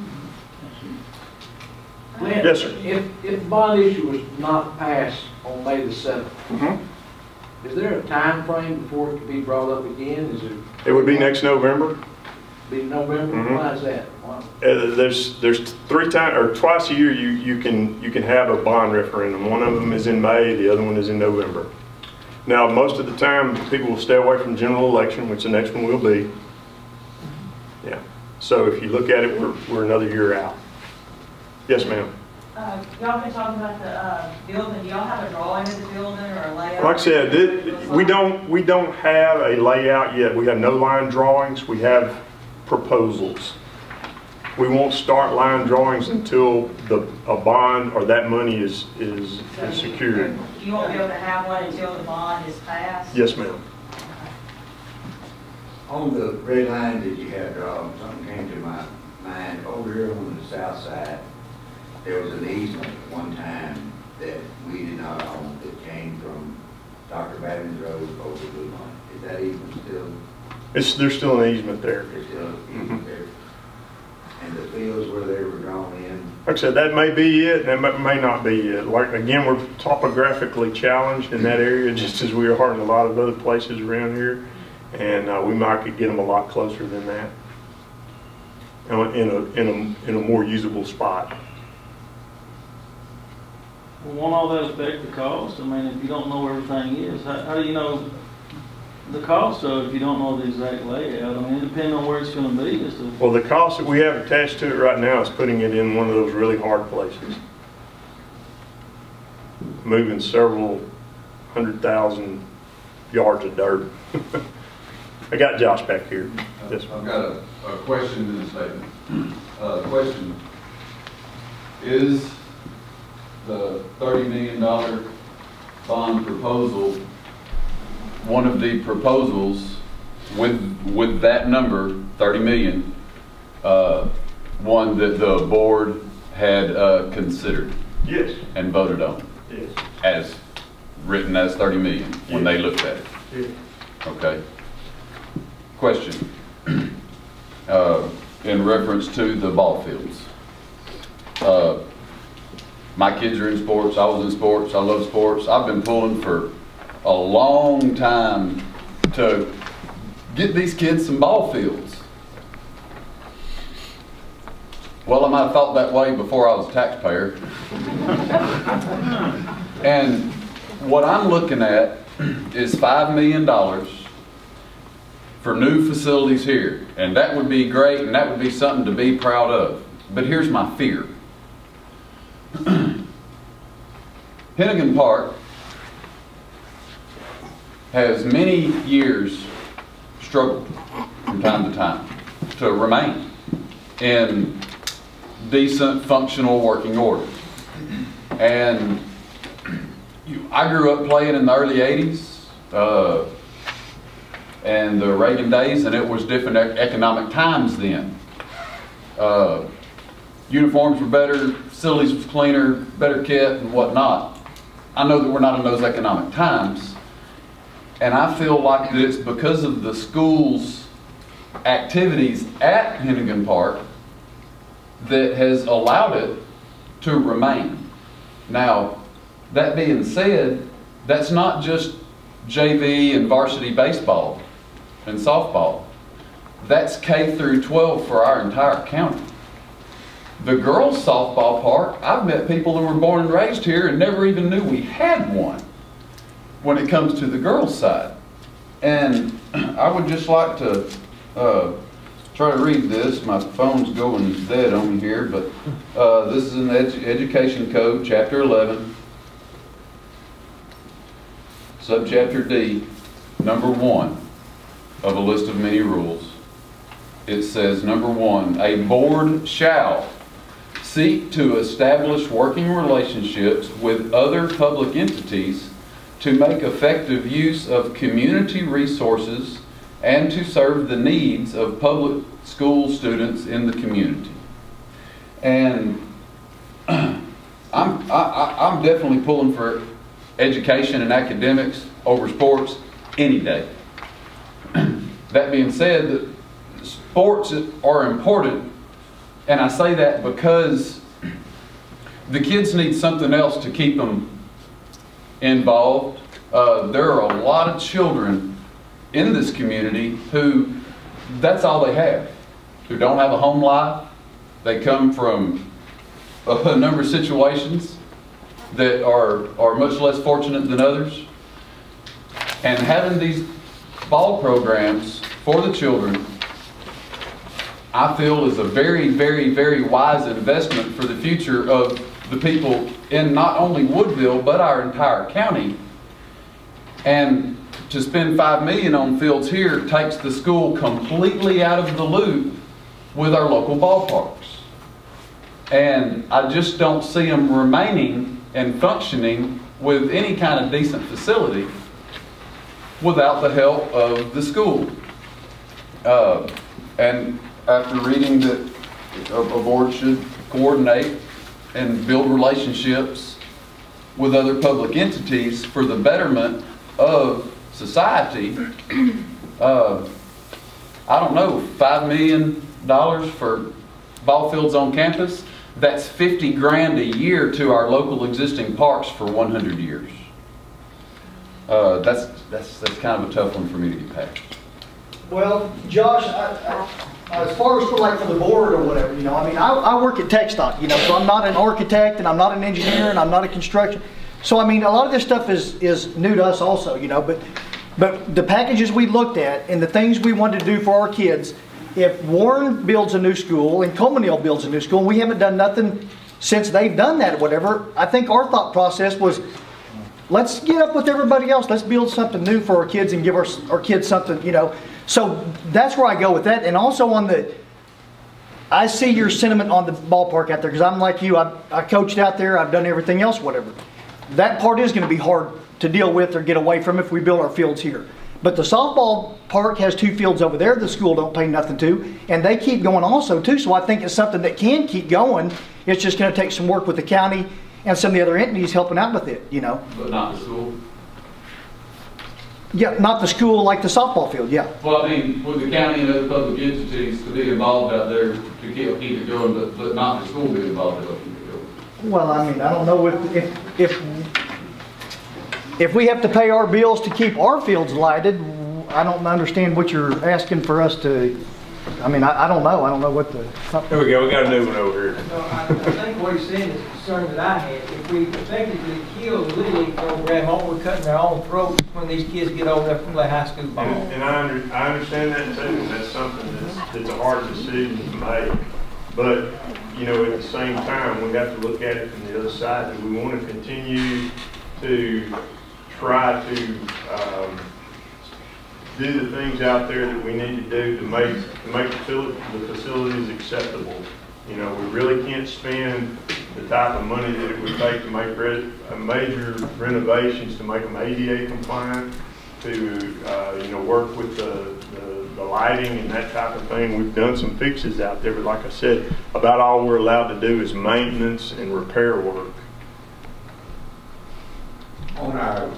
Clint, Yes, sir. If the bond issue was not passed on May the 7th, is there a time frame before it could be brought up again? It would be next November. Be November, why is that? Why? There's twice a year you can have a bond referendum. One of them is in May, the other one is in November. Now, most of the time, people will stay away from general election, which the next one will be. Yeah. So if you look at it, we're another year out. Yes, ma'am. Y'all been talking about the building. Do y'all have a drawing of the building or a layout? Like I said, we don't have a layout yet. We have no line drawings. We have proposals. We won't start line drawings until a bond or that money is secured. You won't be able to have one until the bond is passed? Yes, ma'am. On the red line that you had drawn, something came to my mind. Over here on the south side, there was an easement at one time that we did not own that came from Dr. Babbitt's Road over to Blue Line. Is that easement still? There's still an easement there. There's still an easement there. And the fields where they were drawn in? Like I said, that may be it, and that may not be it. Like, again, we're topographically challenged in that area, just as we are in a lot of other places around here. And we might could get them a lot closer than that, in a more usable spot. Well, won't all that affect the cost? I mean, if you don't know where everything is, how do you know the cost of it if you don't know the exact layout? I mean, it depends on where it's going to be. Well, the cost that we have attached to it right now is putting it in one of those really hard places. Moving several 100,000 yards of dirt. I got Josh back here. Yes, I've got a question and a statement. Question. Is the $30 million bond proposal one of the proposals with that number, 30 million, one that the board had considered? Yes. And voted on? Yes. As written as 30 million when they looked at it? Yes. Okay. Question. In reference to the ball fields. My kids are in sports. I was in sports. I love sports. I've been pulling for a long time to get these kids some ball fields. Well, I might have thought that way before I was a taxpayer. And what I'm looking at is $5 million for new facilities here. And that would be great, and that would be something to be proud of. But here's my fear. Hennigan Park has many years struggled from time to time to remain in decent, functional working order. And I grew up playing in the early 80s and the Reagan days, and it was different economic times then. Uniforms were better, facilities was cleaner, better kept and whatnot. I know that we're not in those economic times, and I feel like that it's because of the school's activities at Hennigan Park that has allowed it to remain. Now, that being said, that's not just JV and varsity baseball and softball. That's K through 12 for our entire county. The girls' softball park, I've met people who were born and raised here and never even knew we had one when it comes to the girls' side. And I would just like to try to read this. My phone's going dead on me here, but this is in the Education Code, Chapter 11, Subchapter D, number 1 of a list of many rules. It says, number 1, a board shall seek to establish working relationships with other public entities to make effective use of community resources and to serve the needs of public school students in the community. And I'm definitely pulling for education and academics over sports any day. That being said, sports are important, and I say that because the kids need something else to keep them involved. There are a lot of children in this community who that's all they have. who don't have a home life. They come from a number of situations that are much less fortunate than others. And having these ball programs for the children, I feel is a very, very, very wise investment for the future of the people in not only Woodville, but our entire county. And to spend $5 million on fields here takes the school completely out of the loop with our local ballparks. And I just don't see them remaining and functioning with any kind of decent facility without the help of the school. And after reading that a board should coordinate and build relationships with other public entities for the betterment of society, I don't know, $5 million for ball fields on campus, that's 50 grand a year to our local existing parks for 100 years. That's kind of a tough one for me to get past. Well, Josh, as far as for the board or whatever, you know, I mean, I work at TechStock, you know, so I'm not an architect and I'm not an engineer and I'm not a construction. So, I mean, a lot of this stuff is new to us also, you know, but the packages we looked at and the things we wanted to do for our kids, if Warren builds a new school and Colemanville builds a new school, and we haven't done nothing since they've done that or whatever, I think our thought process was, let's get up with everybody else. Let's build something new for our kids and give our kids something, you know. So that's where I go with that. And also on I see your sentiment on the ballpark out there, because I'm like you. I coached out there. I've done everything else, whatever. That part is going to be hard to deal with or get away from if we build our fields here. But the softball park has 2 fields over there the school don't pay nothing to, and they keep going also too. So I think it's something that can keep going. It's just going to take some work with the county and some of the other entities helping out with it, you know. But not the school? Yeah, not the school like the softball field, yeah. Well, I mean, with the county and other public entities to be involved out there to keep it going, but not the school being involved to help keep it going. Well, I mean, I don't know if we have to pay our bills to keep our fields lighted. I don't understand what you're asking for us to. I mean, I don't know. I don't know what the. Here we go. We got a new one over here. No, I think what he's saying is a concern that I had. If we effectively kill the Little League program, all we're cutting their own throats when these kids get old enough to play high school ball. And I understand that too. And that's something that's a hard decision to make. But you know, at the same time, we have to look at it from the other side. Do we want to continue to try to do the things out there that we need to do to make the facilities acceptable? You know, we really can't spend the type of money that it would take to make major renovations to make them ADA compliant, to you know, work with the lighting and that type of thing. We've done some fixes out there, but like I said, about all we're allowed to do is maintenance and repair work. On our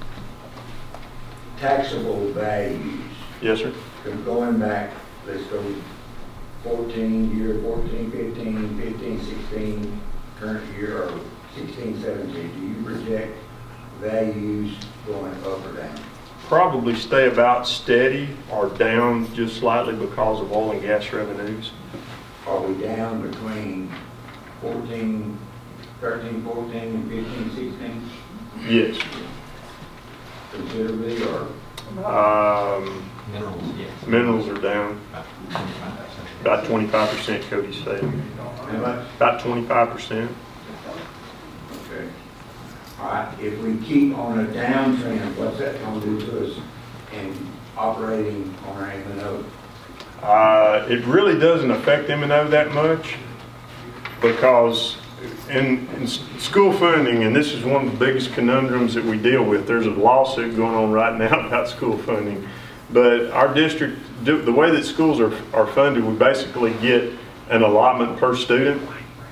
taxable values. Yes, sir. Going back, let's go 14, 15, 16, current year, or 16, 17. Do you project values going up or down? Probably stay about steady or down just slightly because of oil and gas revenues. Are we down between 13, 14, and 15, 16? Yes. Considerably, or? Minerals, yes. Minerals are down. About 25%, Cody said. How much? About 25%. Okay. All right, if we keep on a downtrend, what's that going to do to us in operating on our M&O? It really doesn't affect M&O that much because in school funding, and this is one of the biggest conundrums that we deal with, there's a lawsuit going on right now about school funding. But our district, the way that schools are funded, we basically get an allotment per student,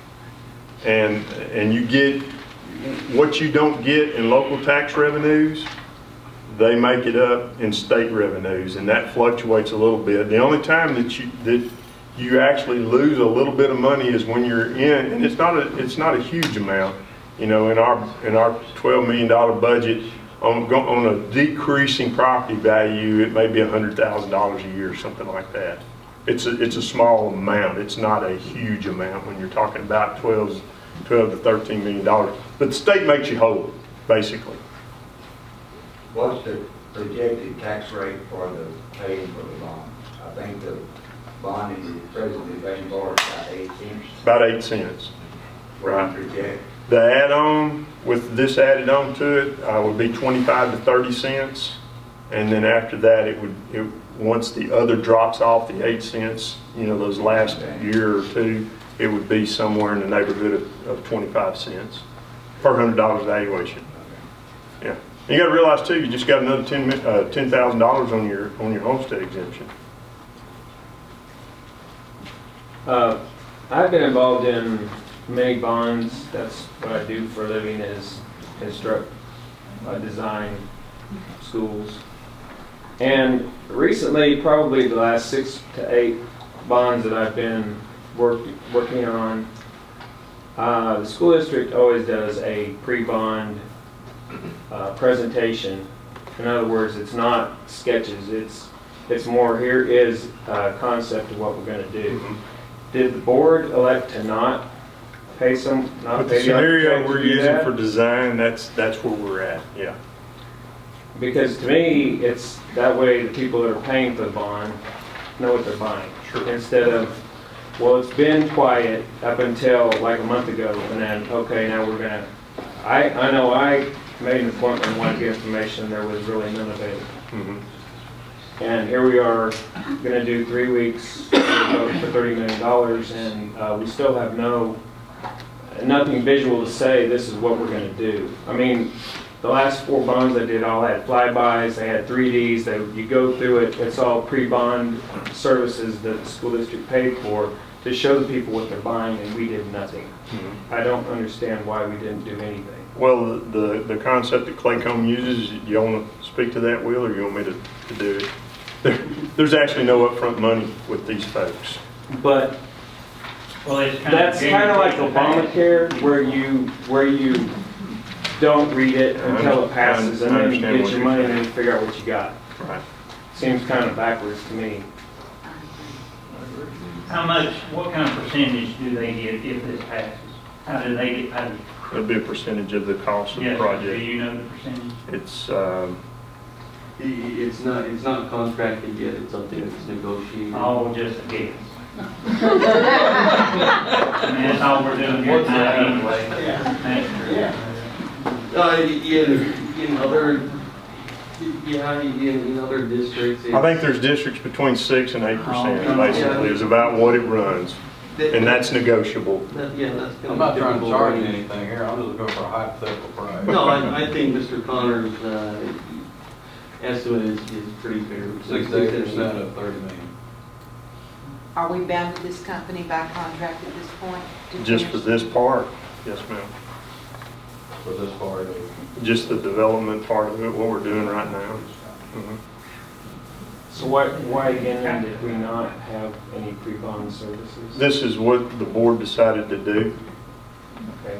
and you get what you don't get in local tax revenues, they make it up in state revenues, and that fluctuates a little bit. The only time that you actually lose a little bit of money is when you're in, and it's not a huge amount. You know, in our $12 million budget, on a decreasing property value, it may be $100,000 a year or something like that. It's a small amount. It's not a huge amount when you're talking about 12 to $13 million. But the state makes you whole, basically. What's the projected tax rate for the paying for the bond? I think the bond is presently being borrowed about 8 cents. About 8 cents. Right. Project. The add-on, with this added on to it, would be 25 to 30 cents. And then after that, once the other drops off the 8 cents, you know, those last year or two, it would be somewhere in the neighborhood of 25 cents per $100 valuation. Yeah. You got to realize too, you just got another $10,000 on your homestead exemption. I've been involved in many bonds. That's what I do for a living, is construct, design schools. And recently, probably the last 6 to 8 bonds that I've been working on, the school district always does a pre-bond presentation. In other words, it's not sketches. It's more, here is a concept of what we're going to do. Did the board elect to not pay some? But the scenario we're using for design, that's where we're at. Yeah. Because to me, it's that way the people that are paying for the bond know what they're buying. Sure. Instead of, well, it's been quiet up until like a month ago, and then, okay, now we're going to, I know I made an appointment and wanted to get information, there was really none available. And here we are going to do 3 weeks for $30 million, and we still have nothing visual to say this is what we're going to do. I mean, the last 4 bonds I did all had flybys, they had 3Ds, you go through it, it's all pre-bond services that the school district paid for to show the people what they're buying, and we did nothing. I don't understand why we didn't do anything. Well, the concept that Claycomb uses, you want to speak to that, Will, or you want me to do it? There's actually no upfront money with these folks. But that's kind of like Obamacare, where you don't read it until it passes, and then you get your money and then you figure out what you got. Right. Seems kind of backwards to me. What kind of percentage do they get if this passes? How do they get paid? It'll be a percentage of the cost of the project. Do you know the percentage? It's not contracted yet. It's something that's negotiated. Oh, just a guess. I mean, that's all we're doing here tonight anyway. In other districts. I think there's districts between 6 and 8%, basically, is about what it runs. And that's negotiable. I'm not trying to charge you anything here, I'm just looking for a hypothetical price. No, I think Mr. Connor's estimate is pretty fair. 6 to 8% of 30 million. Are we bound to this company by contract at this point? Just for this part? Yes, ma'am. For this part of just the development part of it, what we're doing right now. So why again did we not have any pre-bond services? This is what the board decided to do. Okay.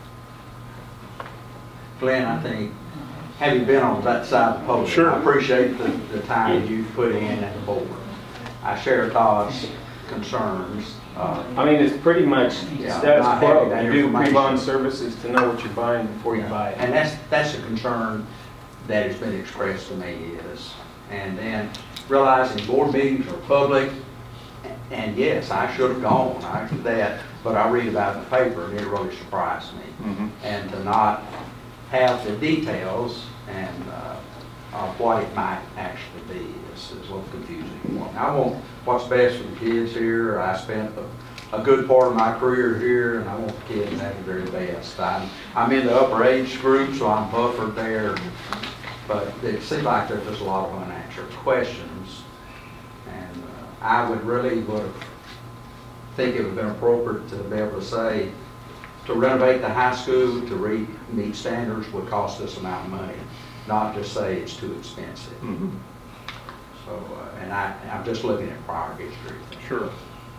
Glenn, I think, having been on that side of the podium, sure. I appreciate the time you've put in at the board. I share Todd's concerns. I mean, it's pretty much status quo. You do pre-bond services to know what you're buying before you buy it. And that's a concern that has been expressed to me is, and then realizing board meetings are public, and yes, I should have gone, I did that, but I read about it in the paper and it really surprised me. And to not have the details and of what it might actually be is a little confusing for me. I want what's best for the kids here. I spent a good part of my career here, and I want the kids to have the very best. I'm in the upper age group, so I'm buffered there, but it seems like there's just a lot of unanswered questions, and I would think it would have been appropriate to be able to say, to renovate the high school to meet standards would cost this amount of money, not just say it's too expensive. So, and I'm just looking at prior history. Sure.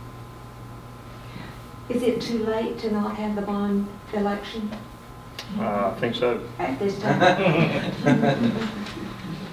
Is it too late to not have the bond election? I think so. At this time?